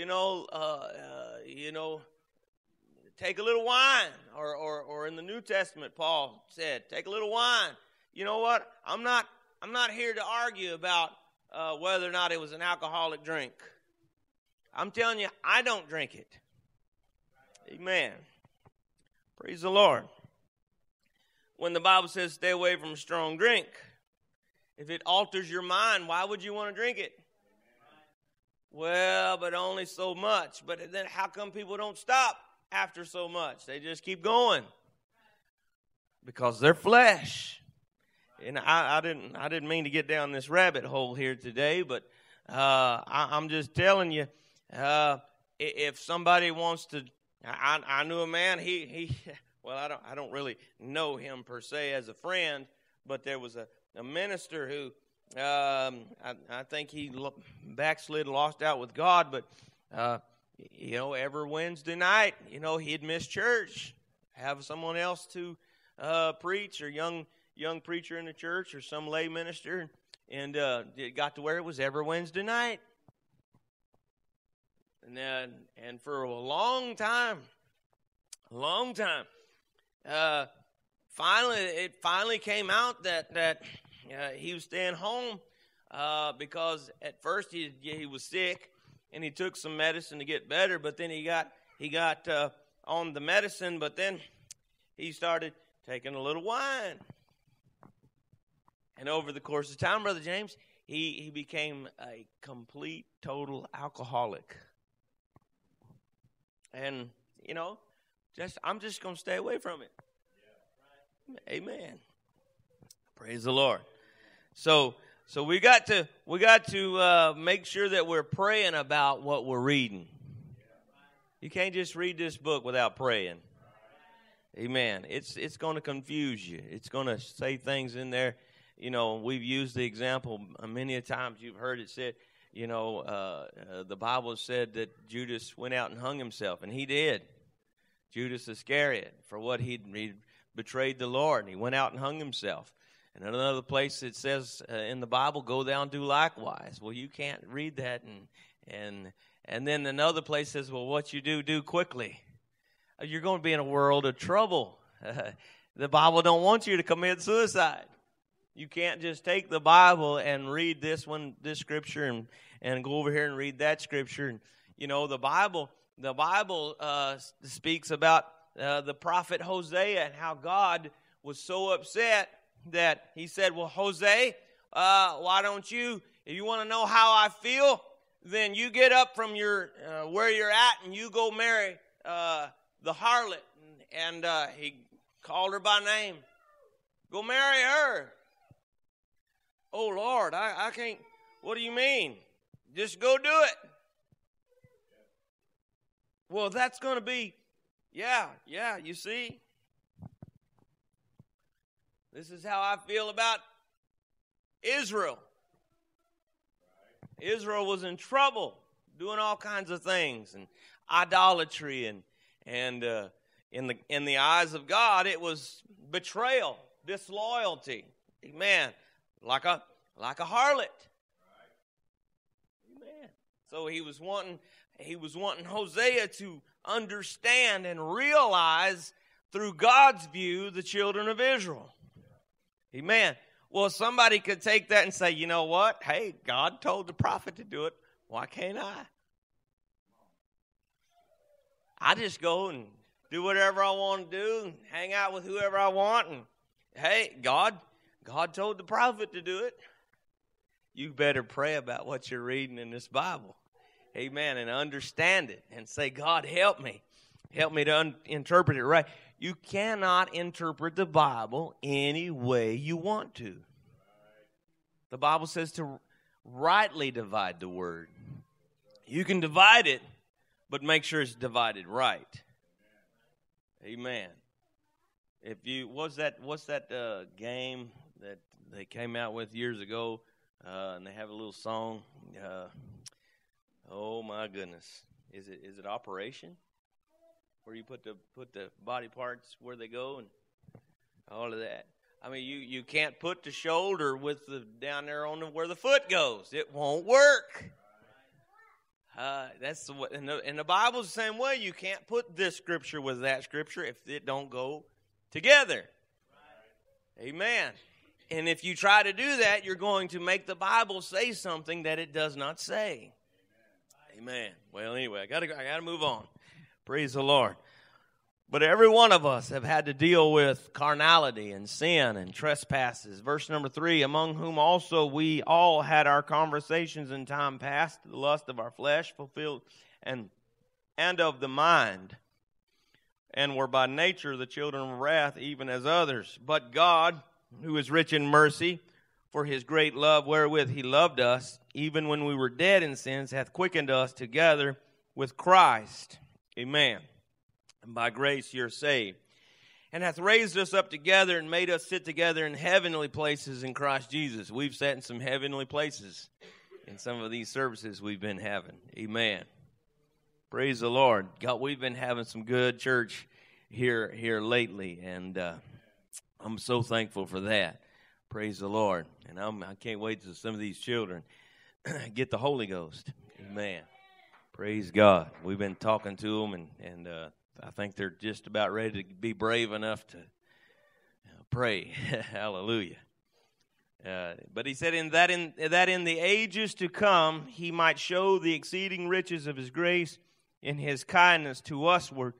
S4: take a little wine, or in the New Testament, Paul said, take a little wine. You know what? I'm not here to argue about whether or not it was an alcoholic drink. I'm telling you, I don't drink it. Amen. Praise the Lord. When the Bible says stay away from strong drink, if it alters your mind, why would you want to drink it? Well, but only so much. But then how come people don't stop after so much? They just keep going. Because they're flesh. And I didn't mean to get down this rabbit hole here today, but I'm just telling you, if somebody wants to, I knew a man. Well, I don't really know him per se as a friend, but there was a minister who I think he backslid, lost out with God, but every Wednesday night, he'd miss church, have someone else to preach, or young preacher in the church, or some lay minister, and it got to where it was every Wednesday night, and for a long time, finally came out that he was staying home because at first he was sick and he took some medicine to get better, but then he got on the medicine, but then he started taking a little wine. And over the course of time, Brother James, he became a complete, total alcoholic. And, I'm just going to stay away from it. Amen. Praise the Lord. So we got to make sure that we're praying about what we're reading. You can't just read this book without praying. Amen. It's going to confuse you. It's going to say things in there. We've used the example many a times. You've heard it said, the Bible said that Judas went out and hung himself, and he did. Judas Iscariot, for what he'd betrayed the Lord, and he went out and hung himself. And in another place it says in the Bible, go thou and do likewise. Well, you can't read that, and then another place says, well, what you do quickly. You're going to be in a world of trouble. The Bible don't want you to commit suicide. You can't just take the Bible and read this scripture and go over here and read that scripture. And, the Bible speaks about the prophet Hosea and how God was so upset that he said, well, Hosea, why don't you, if you want to know how I feel, then you get up from your where you're at and you go marry the harlot. And he called her by name. Go marry her. Oh, Lord, I can't. What do you mean? Just go do it. Well, that's going to be, yeah, you see. This is how I feel about Israel. Israel was in trouble, doing all kinds of things, and idolatry, and in the eyes of God, it was betrayal, disloyalty. Amen. Like a harlot. Amen. So he was wanting Hosea to understand and realize through God's view, the children of Israel. Amen. Well, somebody could take that and say, you know what? Hey, God told the prophet to do it. Why can't I? I just go and do whatever I want to do and hang out with whoever I want. And hey, God told the prophet to do it. You better pray about what you're reading in this Bible. Amen. And understand it and say, God, help me. Help me to interpret it right. You cannot interpret the Bible any way you want to. The Bible says to rightly divide the word. You can divide it, but make sure it's divided right. Amen. If you what's that game that they came out with years ago, and they have a little song. Oh my goodness, is it Operation? Where you put the body parts where they go and all of that. I mean, you can't put the shoulder with the down there on where the foot goes. It won't work. That's and the Bible's the same way. You can't put this scripture with that scripture if it don't go together. Amen. And if you try to do that, you're going to make the Bible say something that it does not say. Amen. Well, anyway, I gotta move on. Praise the Lord. But every one of us have had to deal with carnality and sin and trespasses. Verse number 3, among whom also we all had our conversations in time past, the lust of our flesh fulfilled and of the mind, and were by nature the children of wrath, even as others. But God, who is rich in mercy, for his great love wherewith he loved us, even when we were dead in sins, hath quickened us together with Christ. Amen. And by grace you're saved. And hath raised us up together and made us sit together in heavenly places in Christ Jesus. We've sat in some heavenly places in some of these services we've been having. Amen. Praise the Lord. God, we've been having some good church here lately, and I'm so thankful for that. Praise the Lord. And I can't wait till some of these children get the Holy Ghost. Amen. Praise God. We've been talking to them, and I think they're just about ready to be brave enough to pray. Hallelujah. But he said, in the ages to come he might show the exceeding riches of his grace in his kindness toward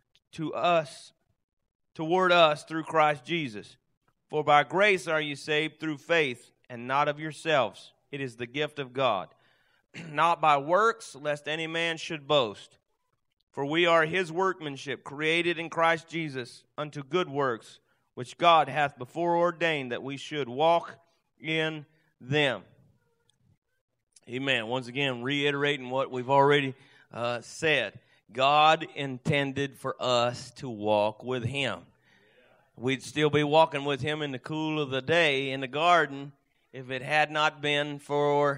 S4: us through Christ Jesus. For by grace are you saved through faith, and not of yourselves. It is the gift of God. Not by works, lest any man should boast. For we are his workmanship, created in Christ Jesus unto good works, which God hath before ordained that we should walk in them. Amen. Once again, reiterating what we've already said. God intended for us to walk with him. We'd still be walking with him in the cool of the day in the garden if it had not been for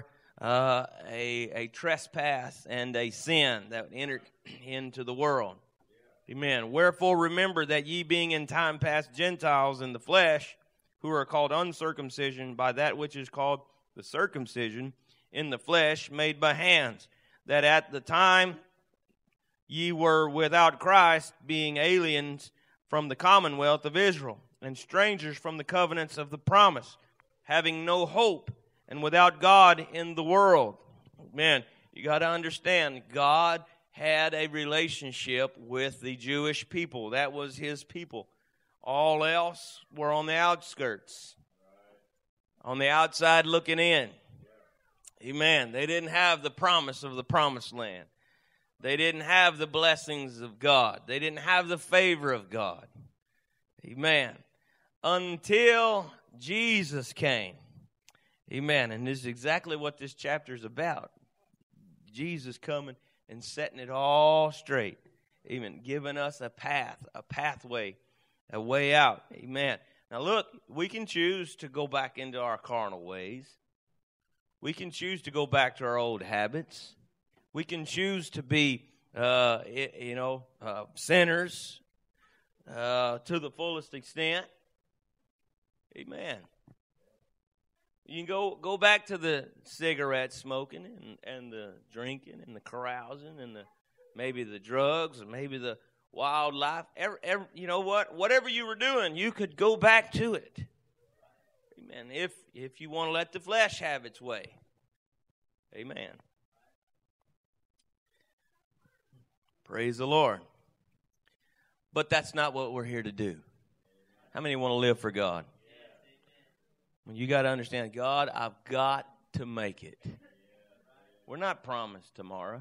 S4: a trespass and a sin that entered into the world. Amen. Wherefore remember that ye being in time past Gentiles in the flesh, who are called uncircumcision by that which is called the circumcision in the flesh made by hands, that at the time ye were without Christ, being aliens from the commonwealth of Israel, and strangers from the covenants of the promise, having no hope, and without God in the world. Man, you got to understand, God had a relationship with the Jewish people. That was his people. All else were on the outskirts, on the outside looking in. Amen. They didn't have the promise of the promised land. They didn't have the blessings of God. They didn't have the favor of God. Amen. Until Jesus came. Amen. And this is exactly what this chapter is about. Jesus coming and setting it all straight. Amen. Giving us a path, a pathway, a way out. Amen. Now look, we can choose to go back into our carnal ways. We can choose to go back to our old habits. We can choose to be, sinners to the fullest extent. Amen. You can go back to the cigarette smoking and the drinking and the carousing and maybe the drugs or maybe the wildlife. You know what? Whatever you were doing, you could go back to it. Amen. If you want to let the flesh have its way. Amen. Praise the Lord. But that's not what we're here to do. How many want to live for God? You got to understand, God, I've got to make it. We're not promised tomorrow.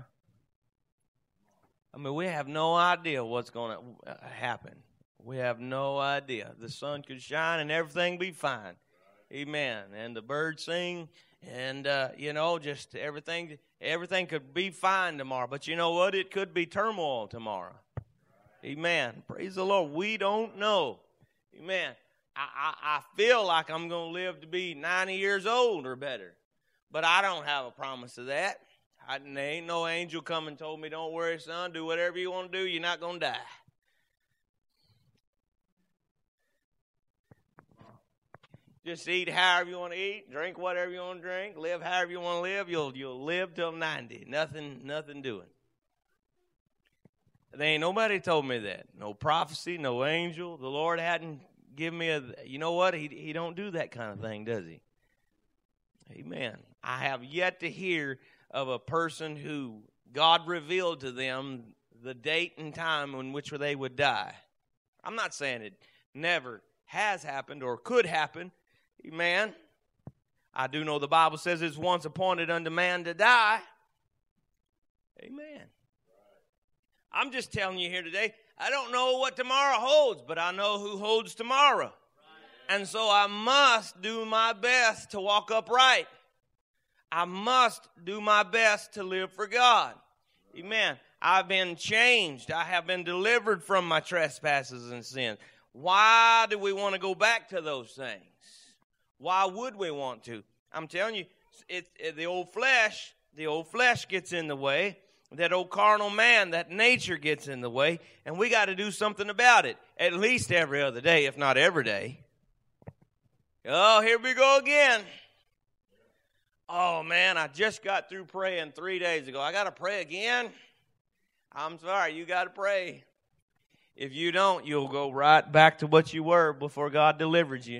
S4: I mean, we have no idea what's going to happen. We have no idea. The sun could shine and everything be fine. Amen. And the birds sing, and just everything could be fine tomorrow. But you know what? It could be turmoil tomorrow. Amen. Praise the Lord. We don't know. Amen. I feel like I'm going to live to be 90 years old or better, but I don't have a promise of that. There ain't no angel come and told me, don't worry, son, do whatever you want to do. You're not going to die. Just eat however you want to eat, drink whatever you want to drink, live however you want to live. You'll live till 90. Nothing doing. There ain't nobody told me that. No prophecy, no angel. The Lord hadn't given me you know what? He don't do that kind of thing, does he? Amen. I have yet to hear of a person who God revealed to them the date and time in which they would die. I'm not saying it never has happened or could happen. Amen. I do know the Bible says it's once appointed unto man to die. Amen. I'm just telling you here today, I don't know what tomorrow holds, but I know who holds tomorrow. And so I must do my best to walk upright. I must do my best to live for God. Amen. I've been changed. I have been delivered from my trespasses and sins. Why do we want to go back to those things? Why would we want to? I'm telling you, the old flesh gets in the way. That old carnal man, that nature gets in the way, and we got to do something about it, at least every other day, if not every day. Oh, here we go again. Oh, man, I just got through praying 3 days ago. I got to pray again? I'm sorry, you got to pray. If you don't, you'll go right back to what you were before God delivered you.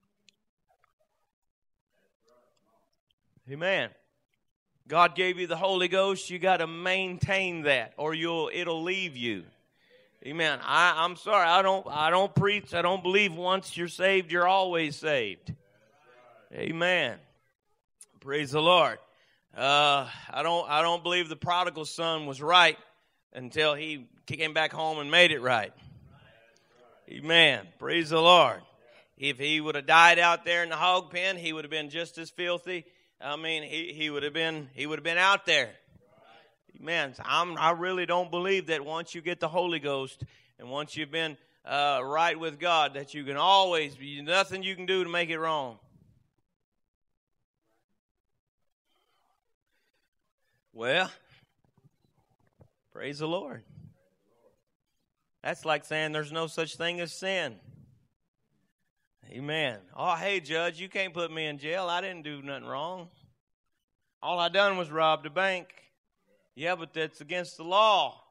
S4: Amen. God gave you the Holy Ghost. You got to maintain that, or it'll leave you. Amen. I'm sorry. I don't preach. I don't believe once you're saved, you're always saved. Amen. Praise the Lord. I don't believe the prodigal son was right until he came back home and made it right. Amen. Praise the Lord. If he would have died out there in the hog pen, he would have been just as filthy. I mean, he would have been out there. Amen. I really don't believe that once you get the Holy Ghost and once you've been right with God, that you can always be nothing you can do to make it wrong. Well, praise the Lord. That's like saying there's no such thing as sin. Amen. Oh, hey, Judge, you can't put me in jail. I didn't do nothing wrong. All I done was robbed a bank. Yeah, but that's against the law.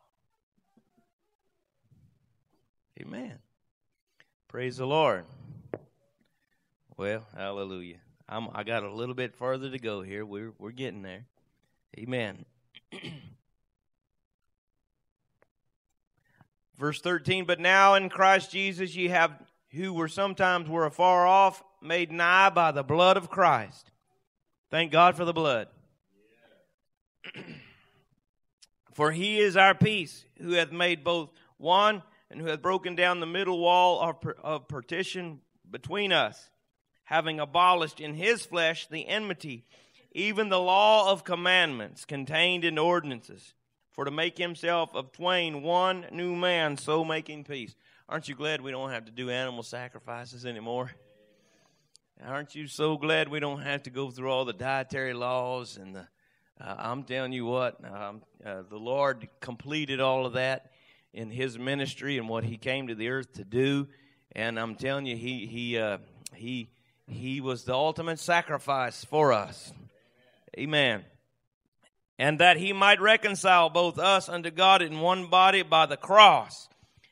S4: Amen. Praise the Lord. Well, hallelujah. I got a little bit further to go here. We're getting there. Amen. Verse 13, but now in Christ Jesus ye have, who were sometimes were afar off, made nigh by the blood of Christ. Thank God for the blood. For he is our peace, who hath made both one, and who hath broken down the middle wall of partition between us, having abolished in his flesh the enmity, even the law of commandments contained in ordinances, for to make himself of twain one new man, so making peace. Aren't you glad we don't have to do animal sacrifices anymore? Aren't you so glad we don't have to go through all the dietary laws? And I'm telling you what, the Lord completed all of that in his ministry and what he came to the earth to do. And I'm telling you, he was the ultimate sacrifice for us. Amen. And that he might reconcile both us unto God in one body by the cross,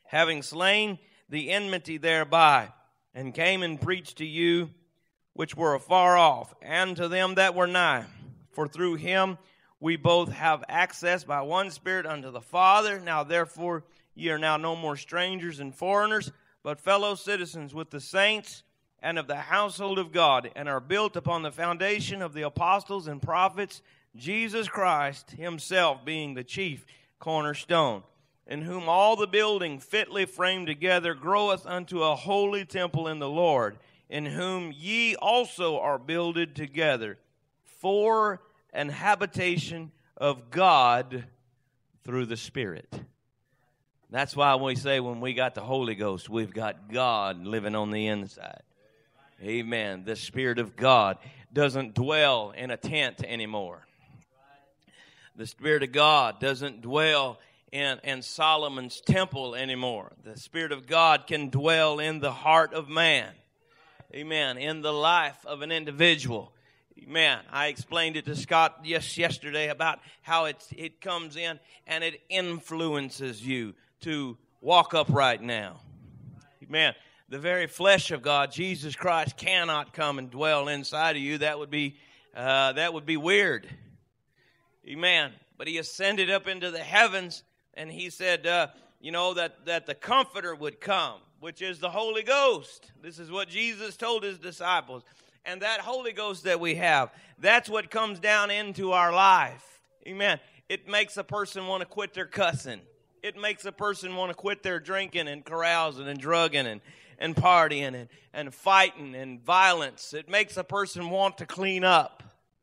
S1: having slain the enmity thereby, and came and preached to you which were afar off, and to them that were nigh. For through him we both have access by one Spirit unto the Father. Now therefore ye are now no more strangers and foreigners, but fellow citizens with the saints and of the household of God, and are built upon the foundation of the apostles and prophets, Jesus Christ himself being the chief cornerstone, in whom all the building fitly framed together groweth unto a holy temple in the Lord, in whom ye also are builded together for an habitation of God through the Spirit. That's why we say when we got the Holy Ghost, we've got God living on the inside. Amen. The Spirit of God doesn't dwell in a tent anymore. The Spirit of God doesn't dwell in Solomon's temple anymore. The Spirit of God can dwell in the heart of man. Amen. In the life of an individual. Amen. I explained it to Scott yesterday about how it comes in and it influences you to walk upright now. Amen. The very flesh of God, Jesus Christ, cannot come and dwell inside of you. That would be weird. Amen. But he ascended up into the heavens, and he said, that the Comforter would come, which is the Holy Ghost. This is what Jesus told his disciples. And that Holy Ghost that we have, that's what comes down into our life. Amen. It makes a person want to quit their cussing. It makes a person want to quit their drinking and carousing and drugging and partying and fighting and violence. It makes a person want to clean up.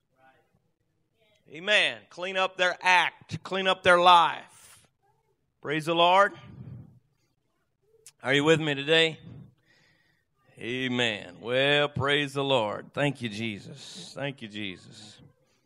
S1: Amen. Clean up their act. Clean up their life. Praise the Lord. Are you with me today? Amen. Well, praise the Lord. Thank you, Jesus. Thank you, Jesus.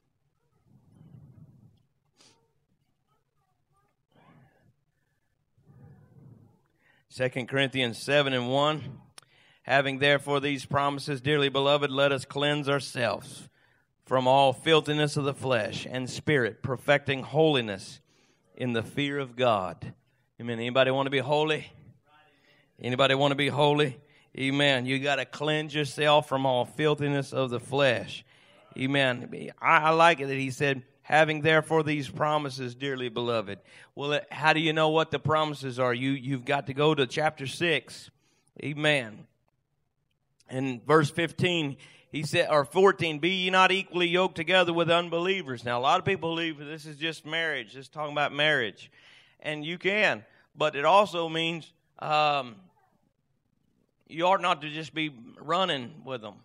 S1: Second Corinthians 7:1. Having therefore these promises, dearly beloved, let us cleanse ourselves from all filthiness of the flesh and spirit, perfecting holiness in the fear of God. Amen. Anybody want to be holy? Anybody want to be holy? Amen. You got to cleanse yourself from all filthiness of the flesh. Amen. I like it that he said, having therefore these promises, dearly beloved. Well, how do you know what the promises are? You've got to go to chapter 6. Amen. In verse 15, he said, or 14, be ye not equally yoked together with unbelievers. Now, a lot of people believe this is just marriage. Just talking about marriage. And you can. But it also means you ought not to just be running with them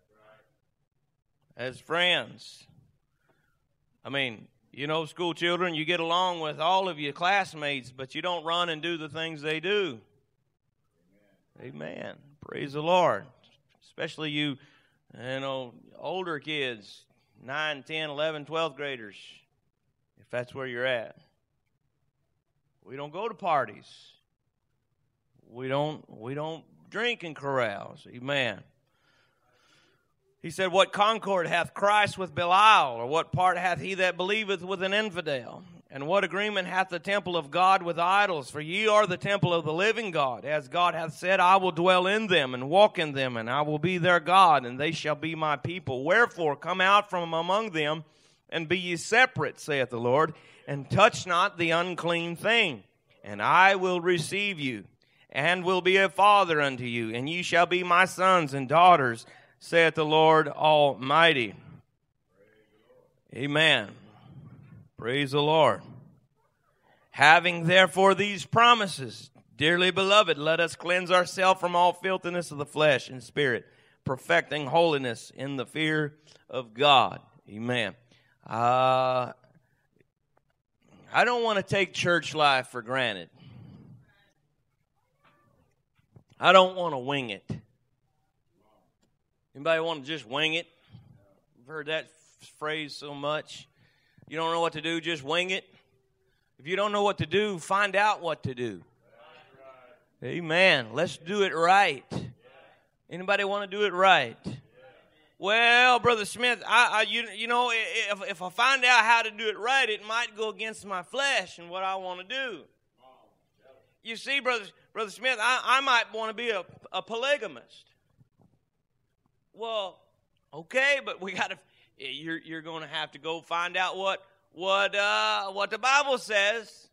S1: as friends. I mean, school children, you get along with all of your classmates, but you don't run and do the things they do. Amen. Praise the Lord. Especially you older kids, 9, 10, 11, 12th graders, if that's where you're at. We don't go to parties. We don't drink in carouse. Amen. He said, what concord hath Christ with Belial? Or what part hath he that believeth with an infidel? And what agreement hath the temple of God with idols? For ye are the temple of the living God. As God hath said, I will dwell in them and walk in them, and I will be their God, and they shall be my people. Wherefore come out from among them, and be ye separate, saith the Lord, and touch not the unclean thing. And I will receive you, and will be a father unto you, and ye shall be my sons and daughters, saith the Lord Almighty. Amen. Praise the Lord. Having therefore these promises, dearly beloved, let us cleanse ourselves from all filthiness of the flesh and spirit, perfecting holiness in the fear of God. Amen. I don't want to take church life for granted. I don't want to wing it. Anybody want to just wing it? I've heard that phrase so much. You don't know what to do, just wing it. If you don't know what to do, find out what to do. Amen. Let's do it right. Anybody want to do it right? Well, Brother Smith, if I find out how to do it right, it might go against my flesh and what I want to do. You see, brothers,
S4: Brother Smith, I might want to be a polygamist. Well, okay, but we got to. You're going to have to go find out what the Bible says.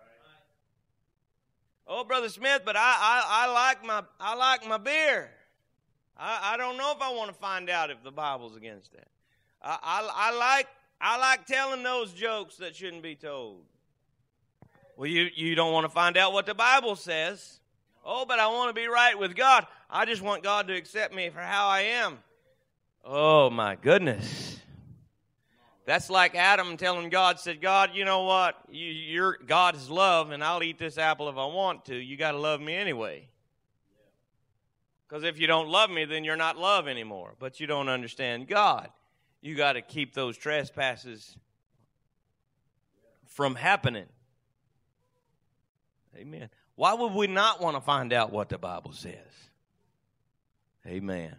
S4: Oh, Brother Smith, but I like my beer. I don't know if I want to find out if the Bible's against that. I like telling those jokes that shouldn't be told. Well, you don't want to find out what the Bible says. Oh, but I want to be right with God. I just want God to accept me for how I am. Oh, my goodness. That's like Adam telling God, said, God, you know what? You're God is love, and I'll eat this apple if I want to. You got to love me anyway. Because if you don't love me, then you're not love anymore. But you don't understand God. You got to keep those trespasses from happening. Amen. Why would we not want to find out what the Bible says? Amen.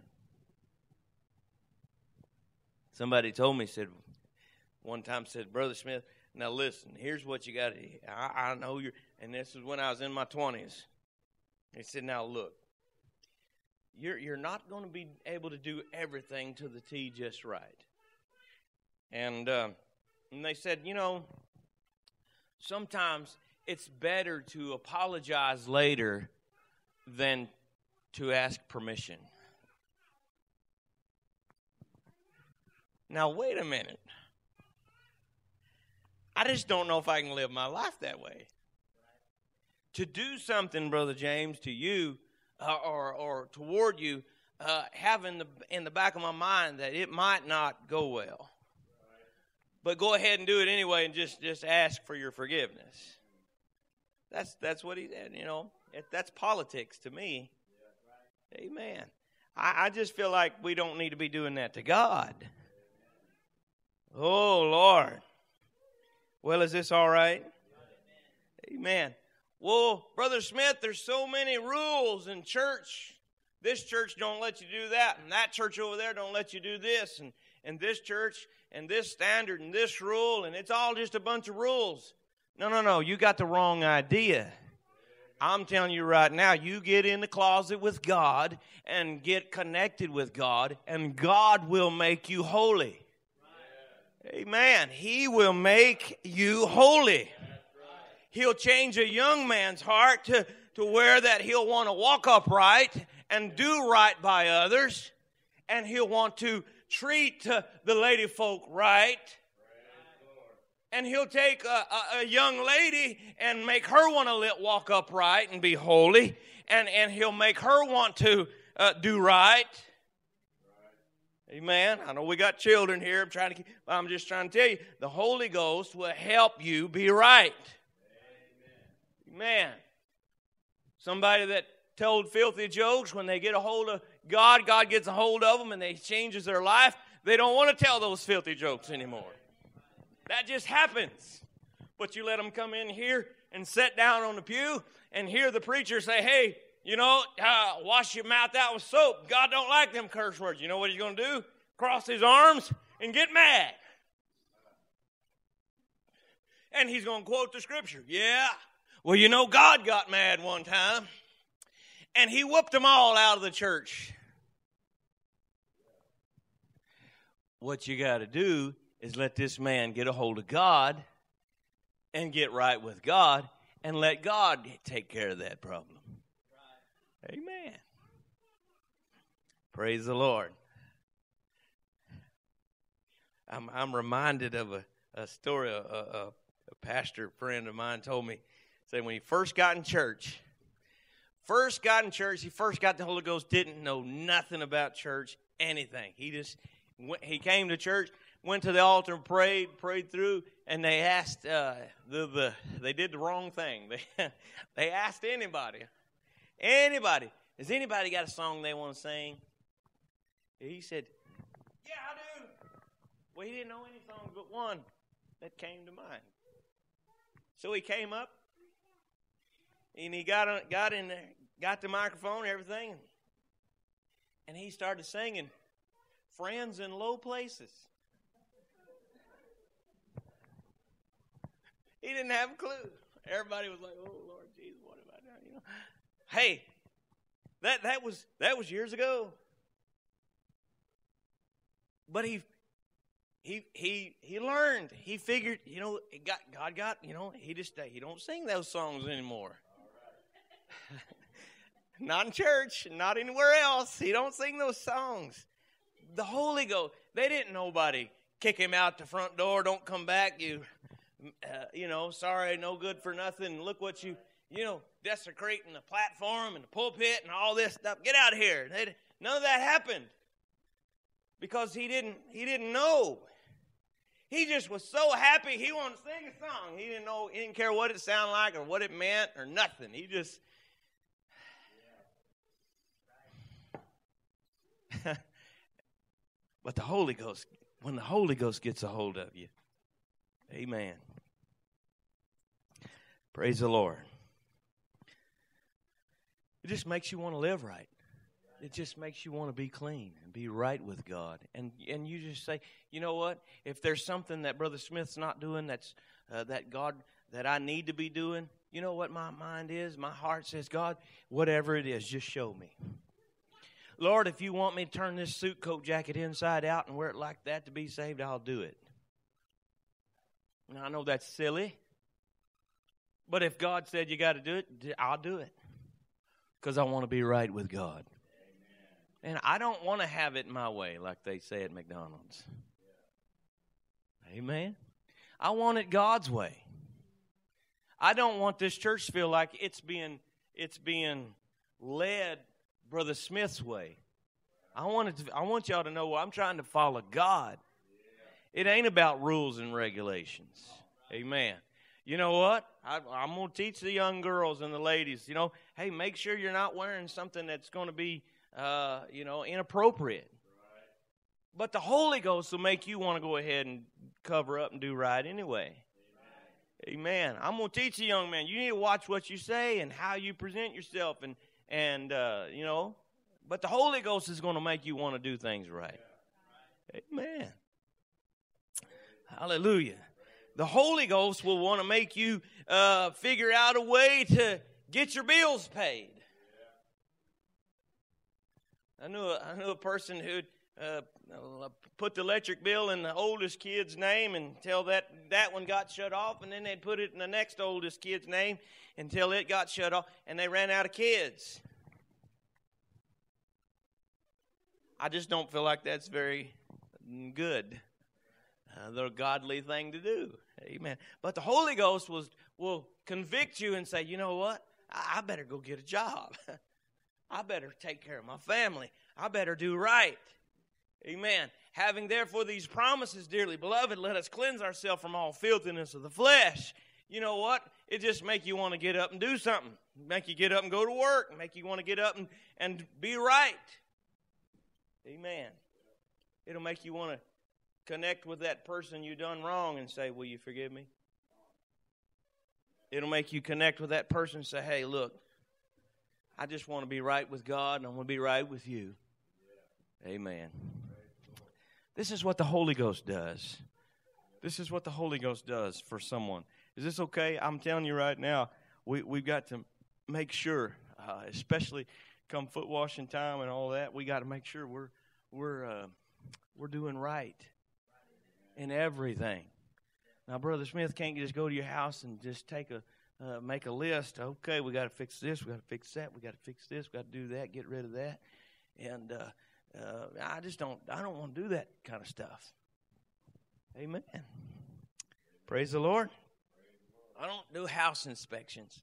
S4: Somebody told me, said, one time said, Brother Smith, now listen, here's what you got to do. I know you're, and this is when I was in my 20s. He said, now look, you're not going to be able to do everything to the T just right. And they said, you know, sometimes it's better to apologize later than to ask permission. Now, wait a minute. I just don't know if I can live my life that way. To do something, Brother James, to you or toward you, having in the back of my mind that it might not go well. But go ahead and do it anyway and just ask for your forgiveness. That's what he said, you know. That's politics to me. Amen. I just feel like we don't need to be doing that to God. Oh, Lord. Well, is this all right? Amen. Well, Brother Smith, there's so many rules in church. This church don't let you do that, and that church over there don't let you do this, and this church, and this standard, and this rule, and it's all just a bunch of rules. No, you got the wrong idea. I'm telling you right now, you get in the closet with God and get connected with God, and God will make you holy. Amen. He will make you holy. He'll change a young man's heart to where that he'll want to walk upright and do right by others, and he'll want to treat the lady folk right. And he'll take a young lady and make her want to walk upright and be holy, and he'll make her want to do right. Amen. I know we got children here. I'm just trying to tell you, the Holy Ghost will help you be right. Amen. Somebody that told filthy jokes, when they get a hold of God, God gets a hold of them and they changes their life. They don't want to tell those filthy jokes anymore. That just happens. But you let them come in here and sit down on the pew and hear the preacher say, hey, you know, wash your mouth out with soap. God don't like them curse words. You know what he's going to do? Cross his arms and get mad. And he's going to quote the scripture. Yeah. Well, you know, God got mad one time, and he whooped them all out of the church. What you got to do is let this man get a hold of God and get right with God and let God take care of that problem. Amen. Praise the Lord. I'm reminded of a story a pastor friend of mine told me. Said when he first got in church, he first got the Holy Ghost, didn't know nothing about church, anything. He came to church, went to the altar, prayed through, and they asked they did the wrong thing. They asked anybody, has anybody got a song they want to sing? He said, yeah, I do. Well, he didn't know any songs but one that came to mind. So he came up, and he got in there, got the microphone and everything, and he started singing Friends in Low Places. He didn't have a clue. Everybody was like, oh, Lord Jesus, what have I done? You know? Hey, that was years ago. But he learned. He figured, God got, he don't sing those songs anymore. Not in church, not anywhere else. He don't sing those songs. The Holy Ghost, they didn't nobody kick him out the front door, don't come back, sorry, no good for nothing. Look what desecrating the platform and the pulpit and all this stuff. Get out of here. None of that happened because he didn't know. He just was so happy he wanted to sing a song. He didn't know, he didn't care what it sounded like or what it meant or nothing. He just but the Holy Ghost, when the Holy Ghost gets a hold of you, amen. Praise the Lord. It just makes you want to live right. It just makes you want to be clean and be right with God. And you just say, you know what? If there's something that Brother Smith's not doing that God, that I need to be doing, you know what my mind is? My heart says, God, whatever it is, just show me. Lord, if you want me to turn this suit coat jacket inside out and wear it like that to be saved, I'll do it. Now, I know that's silly. But if God said you got to do it, I'll do it. Because I want to be right with God. And I don't want to have it my way like they say at McDonald's. Amen. I want it God's way. I don't want this church to feel like it's being led Brother Smith's way. I want y'all to know I'm trying to follow God. It ain't about rules and regulations. Amen. You know what? I'm going to teach the young girls and the ladies, hey, make sure you're not wearing something that's going to be, inappropriate. But the Holy Ghost will make you want to go ahead and cover up and do right anyway. Amen. I'm going to teach the young man. You need to watch what you say and how you present yourself but the Holy Ghost is going to make you want to do things right. Amen. Hallelujah. The Holy Ghost will want to make you figure out a way to get your bills paid. I knew a person who'd put the electric bill in the oldest kid's name until that one got shut off, and then they'd put it in the next oldest kid's name until it got shut off, and they ran out of kids. I just don't feel like that's very good. The godly thing to do. Amen. But the Holy Ghost will convict you and say, you know what? I better go get a job. I better take care of my family. I better do right. Amen. Having therefore these promises, dearly beloved, let us cleanse ourselves from all filthiness of the flesh. You know what? It just make you want to get up and do something. Make you get up and go to work. Make you want to get up and be right. Amen. It'll make you want to connect with that person you done wrong and say, will you forgive me? It'll make you connect with that person and say, hey, look, I just want to be right with God and I want to be right with you. Amen. This is what the Holy Ghost does. This is what the Holy Ghost does for someone. Is this okay? I'm telling you right now, we've got to make sure, especially come foot washing time and all that, we got to make sure we're doing right in everything. Now, Brother Smith can't just go to your house and just make a list. Okay, we got to fix this, we got to fix that, we got to fix this, we got to do that, get rid of that. And I don't want to do that kind of stuff. Amen. Praise the Lord. I don't do house inspections.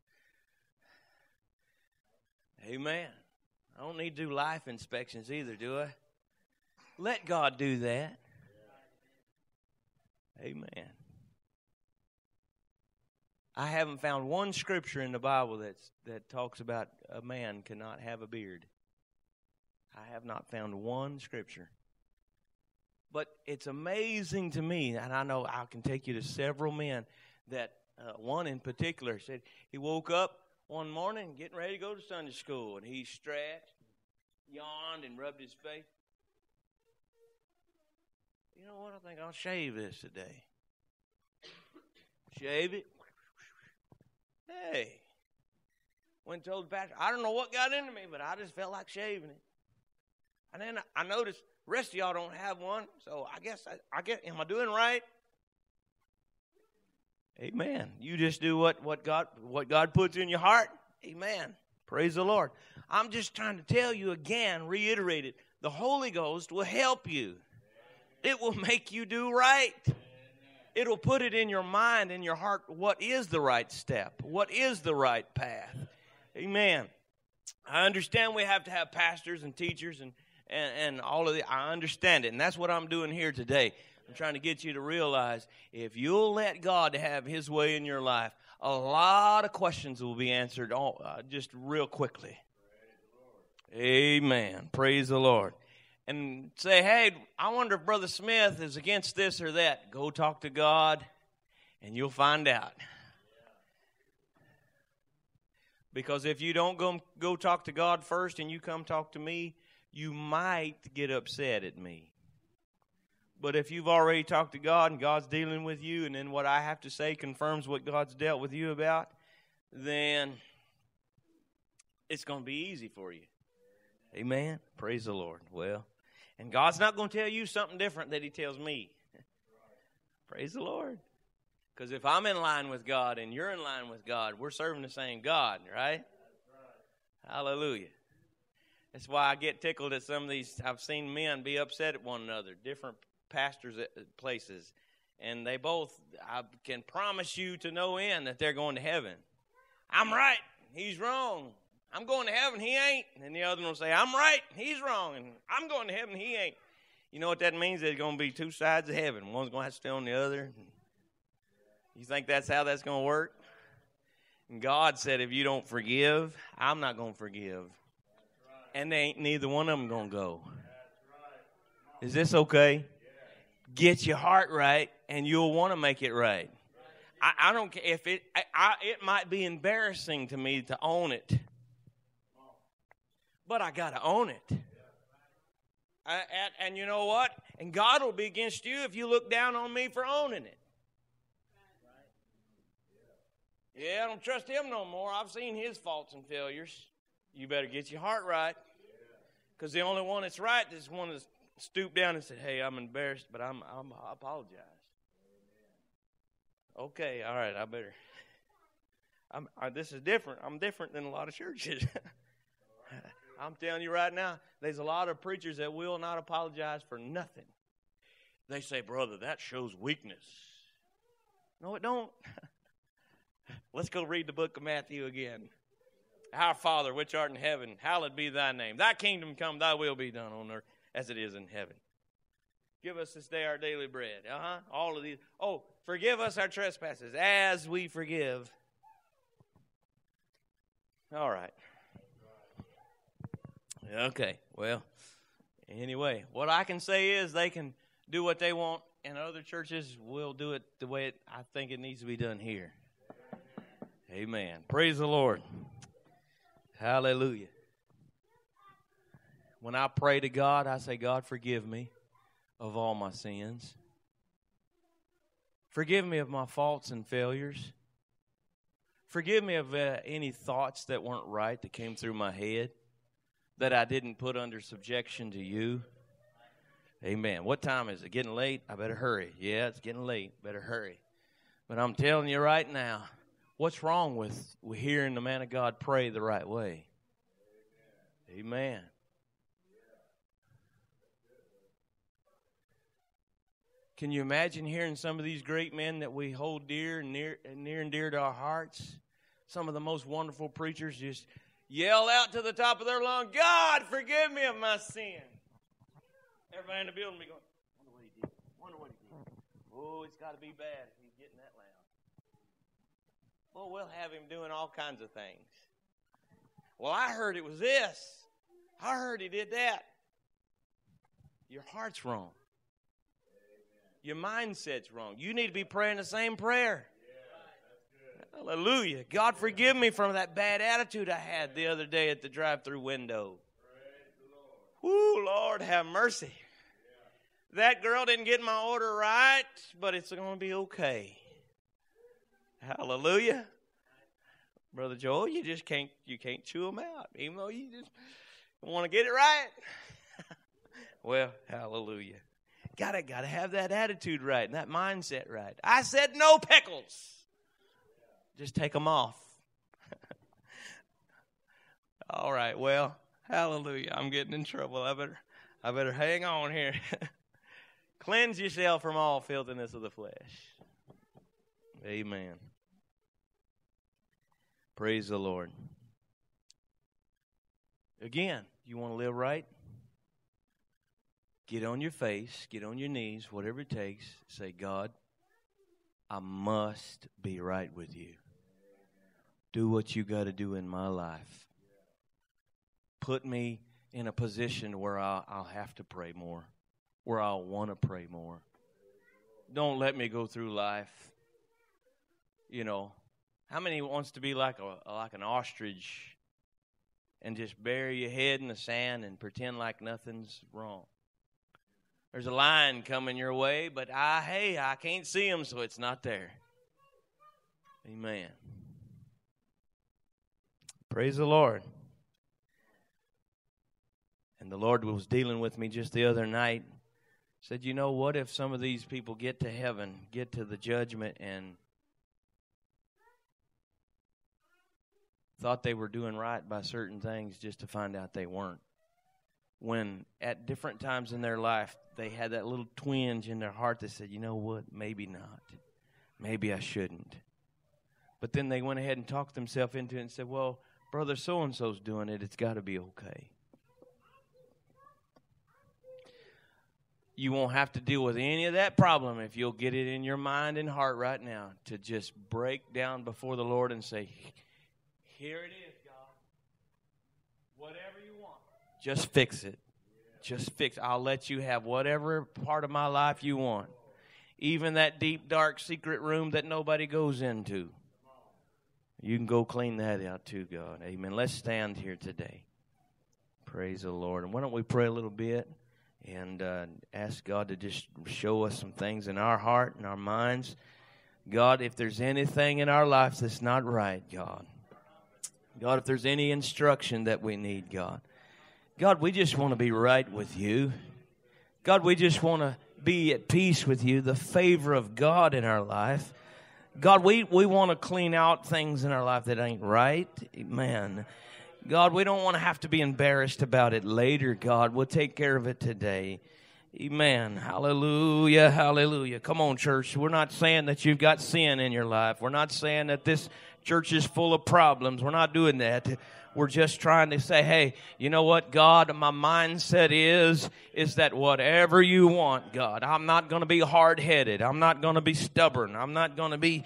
S4: Amen. I don't need to do life inspections either, do I? Let God do that. Amen. I haven't found one scripture in the Bible that talks about a man cannot have a beard. I have not found one scripture. But it's amazing to me, and I know I can take you to several men that one in particular said he woke up one morning getting ready to go to Sunday school, and he stretched, yawned, and rubbed his face. You know what? I think I'll shave this today. Shave it. Hey, Went and told the pastor, I don't know what got into me, but I just felt like shaving it. And then I noticed the rest of y'all don't have one, so I guess, am I doing right? Amen. You just do what God puts in your heart. Amen. Praise the Lord. I'm just trying to tell you again, reiterate it. The Holy Ghost will help you. It will make you do right. It'll put it in your mind, in your heart, what is the right step? What is the right path? Amen. I understand we have to have pastors and teachers and all of it. I understand it, and that's what I'm doing here today. I'm trying to get you to realize if you'll let God have His way in your life, a lot of questions will be answered just real quickly. Amen. Praise the Lord. And say, hey, I wonder if Brother Smith is against this or that. Go talk to God, and you'll find out. Because if you don't go talk to God first and you come talk to me, you might get upset at me. But if you've already talked to God and God's dealing with you, and then what I have to say confirms what God's dealt with you about, then it's going to be easy for you. Amen. Praise the Lord. Well, and God's not going to tell you something different that He tells me. Praise the Lord. Because if I'm in line with God and you're in line with God, we're serving the same God, right? Hallelujah. That's why I get tickled at some of these. I've seen men be upset at one another, different pastors at places, and they both, I can promise you to no end that they're going to heaven. I'm right, he's wrong. I'm going to heaven, he ain't. And the other one will say, I'm right, he's wrong, and I'm going to heaven, he ain't. You know what that means? There's going to be two sides of heaven. One's going to have to stay on the other. You think that's how that's going to work? And God said, if you don't forgive, I'm not going to forgive. And they ain't neither one of them going to go. Is this okay? Get your heart right, and you'll want to make it right. I don't care if it might be embarrassing to me to own it, but I got to own it. And you know what? And God will be against you if you look down on me for owning it. Yeah, I don't trust him no more. I've seen his faults and failures. You better get your heart right. Because the only one that's right is one that's stooped down and said, hey, I'm embarrassed, but I apologize. Okay, all right, I better. This is different. I'm different than a lot of churches. I'm telling you right now, there's a lot of preachers that will not apologize for nothing. They say, brother, that shows weakness. No, it don't. Let's go read the book of Matthew again. Our Father, which art in heaven, hallowed be thy name. Thy kingdom come, thy will be done on earth as it is in heaven. Give us this day our daily bread. All of these. Oh, forgive us our trespasses as we forgive. All right. Okay, well, anyway, what I can say is they can do what they want, and other churches will do it the way I think it needs to be done here. Amen. Praise the Lord. Hallelujah. When I pray to God, I say, God, forgive me of all my sins. Forgive me of my faults and failures. Forgive me of any thoughts that weren't right that came through my head that I didn't put under subjection to you. Amen. What time is it? Getting late? I better hurry. Yeah, it's getting late. Better hurry. But I'm telling you right now, what's wrong with hearing the man of God pray the right way? Amen. Can you imagine hearing some of these great men that we hold near and dear to our hearts? Some of the most wonderful preachers just yell out to the top of their lungs, God, forgive me of my sin. Everybody in the building be going, wonder what he did. Wonder what he did. Oh, it's got to be bad if he's getting that loud. Well, we'll have him doing all kinds of things. Well, I heard it was this. I heard he did that. Your heart's wrong. Your mindset's wrong. You need to be praying the same prayer. Hallelujah. God, forgive me from that bad attitude I had the other day at the drive-through window. Woo, Lord, have mercy. That girl didn't get my order right, but it's going to be okay. Hallelujah. Brother Joel, you can't chew them out, even though you just want to get it right. Well, hallelujah. Gotta have that attitude right and that mindset right. I said no pickles. Just take them off. All right, well, hallelujah. I'm getting in trouble. I better hang on here. Cleanse yourself from all filthiness of the flesh. Amen. Praise the Lord. Again, you want to live right? Get on your face, get on your knees, whatever it takes. Say, God, I must be right with you. Do what you got to do in my life. Put me in a position where I'll have to pray more, where I'll want to pray more. Don't let me go through life. You know, how many wants to be like an ostrich and just bury your head in the sand and pretend like nothing's wrong? There's a lion coming your way, but I can't see him, so it's not there. Amen. Praise the Lord. And the Lord was dealing with me just the other night. Said, you know, what if some of these people get to heaven, get to the judgment, and thought they were doing right by certain things just to find out they weren't. When at different times in their life, they had that little twinge in their heart that said, you know what, maybe not. Maybe I shouldn't. But then they went ahead and talked themselves into it and said, well, brother so-and-so's doing it. It's got to be okay. You won't have to deal with any of that problem if you'll get it in your mind and heart right now to just break down before the Lord and say, here it is, God. Whatever you want. Just fix it. Just fix it. I'll let you have whatever part of my life you want. Even that deep, dark, secret room that nobody goes into. You can go clean that out too, God. Amen. Let's stand here today. Praise the Lord. And why don't we pray a little bit and ask God to just show us some things in our heart and our minds. God, if there's anything in our lives that's not right, God. God, if there's any instruction that we need, God. God, we just want to be right with you. God, we just want to be at peace with you, the favor of God in our life. God, we want to clean out things in our life that ain't right. Amen. God, we don't want to have to be embarrassed about it later, God. We'll take care of it today. Amen. Hallelujah, hallelujah. Come on, church. We're not saying that you've got sin in your life. We're not saying that this church is full of problems. We're not doing that. We're just trying to say, hey, you know what, God, my mindset is that whatever you want, God, I'm not going to be hard-headed. I'm not going to be stubborn. I'm not going to be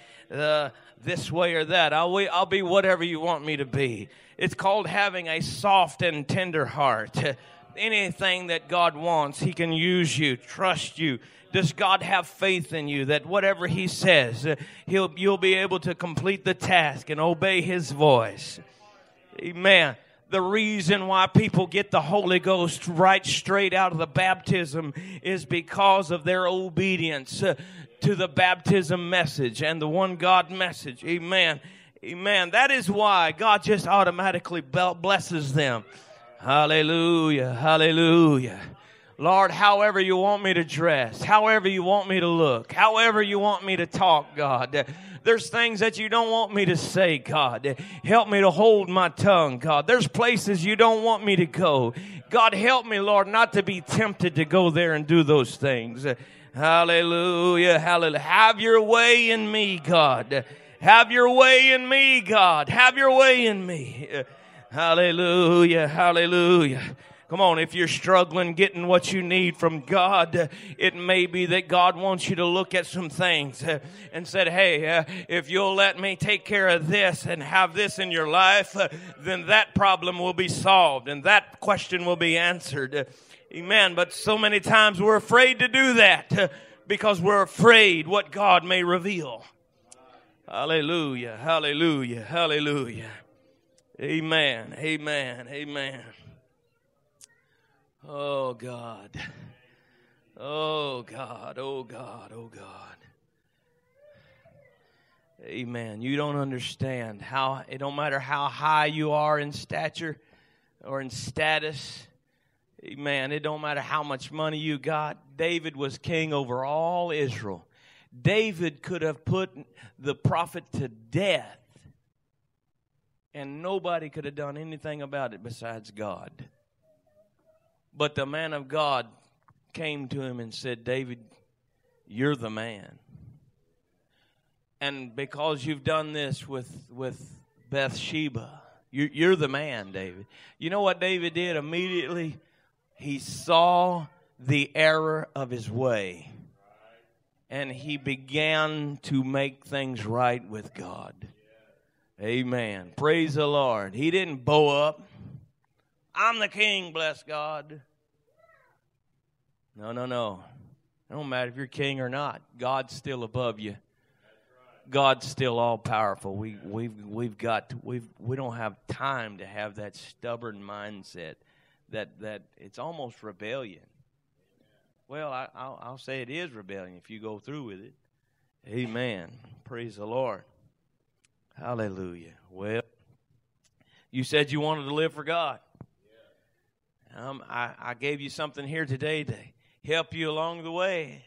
S4: this way or that. I'll be whatever you want me to be. It's called having a soft and tender heart. Anything that God wants, He can use you, trust you. Does God have faith in you that whatever He says, you'll be able to complete the task and obey His voice? Amen. The reason why people get the Holy Ghost right straight out of the baptism is because of their obedience to the baptism message and the one God message. Amen. Amen. That is why God just automatically blesses them. Hallelujah. Hallelujah. Lord, however you want me to dress, however you want me to look, however you want me to talk, God. There's things that you don't want me to say, God. Help me to hold my tongue, God. There's places you don't want me to go. God, help me, Lord, not to be tempted to go there and do those things. Hallelujah, hallelujah. Have your way in me, God. Have your way in me, God. Have your way in me. Hallelujah, hallelujah. Come on, if you're struggling getting what you need from God, it may be that God wants you to look at some things and said, hey, if you'll let me take care of this and have this in your life, then that problem will be solved and that question will be answered. Amen. But so many times we're afraid to do that because we're afraid what God may reveal. Hallelujah, hallelujah, hallelujah. Amen, amen, amen. Oh, God. Oh, God, oh, God, oh, God. Amen. You don't understand how, it don't matter how high you are in stature or in status. Amen. It don't matter how much money you got. David was king over all Israel. David could have put the prophet to death, and nobody could have done anything about it besides God. But the man of God came to him and said, David, you're the man. And because you've done this with Bathsheba, you're the man, David. You know what David did immediately? He saw the error of his way. And he began to make things right with God. Amen. Praise the Lord. He didn't bow up. I'm the king, bless God. No. It don't matter if you're king or not. God's still above you. God's still all powerful. We don't have time to have that stubborn mindset that it's almost rebellion. Well, I'll say it is rebellion if you go through with it. Amen. Praise the Lord. Hallelujah. Well, you said you wanted to live for God. I gave you something here today to help you along the way.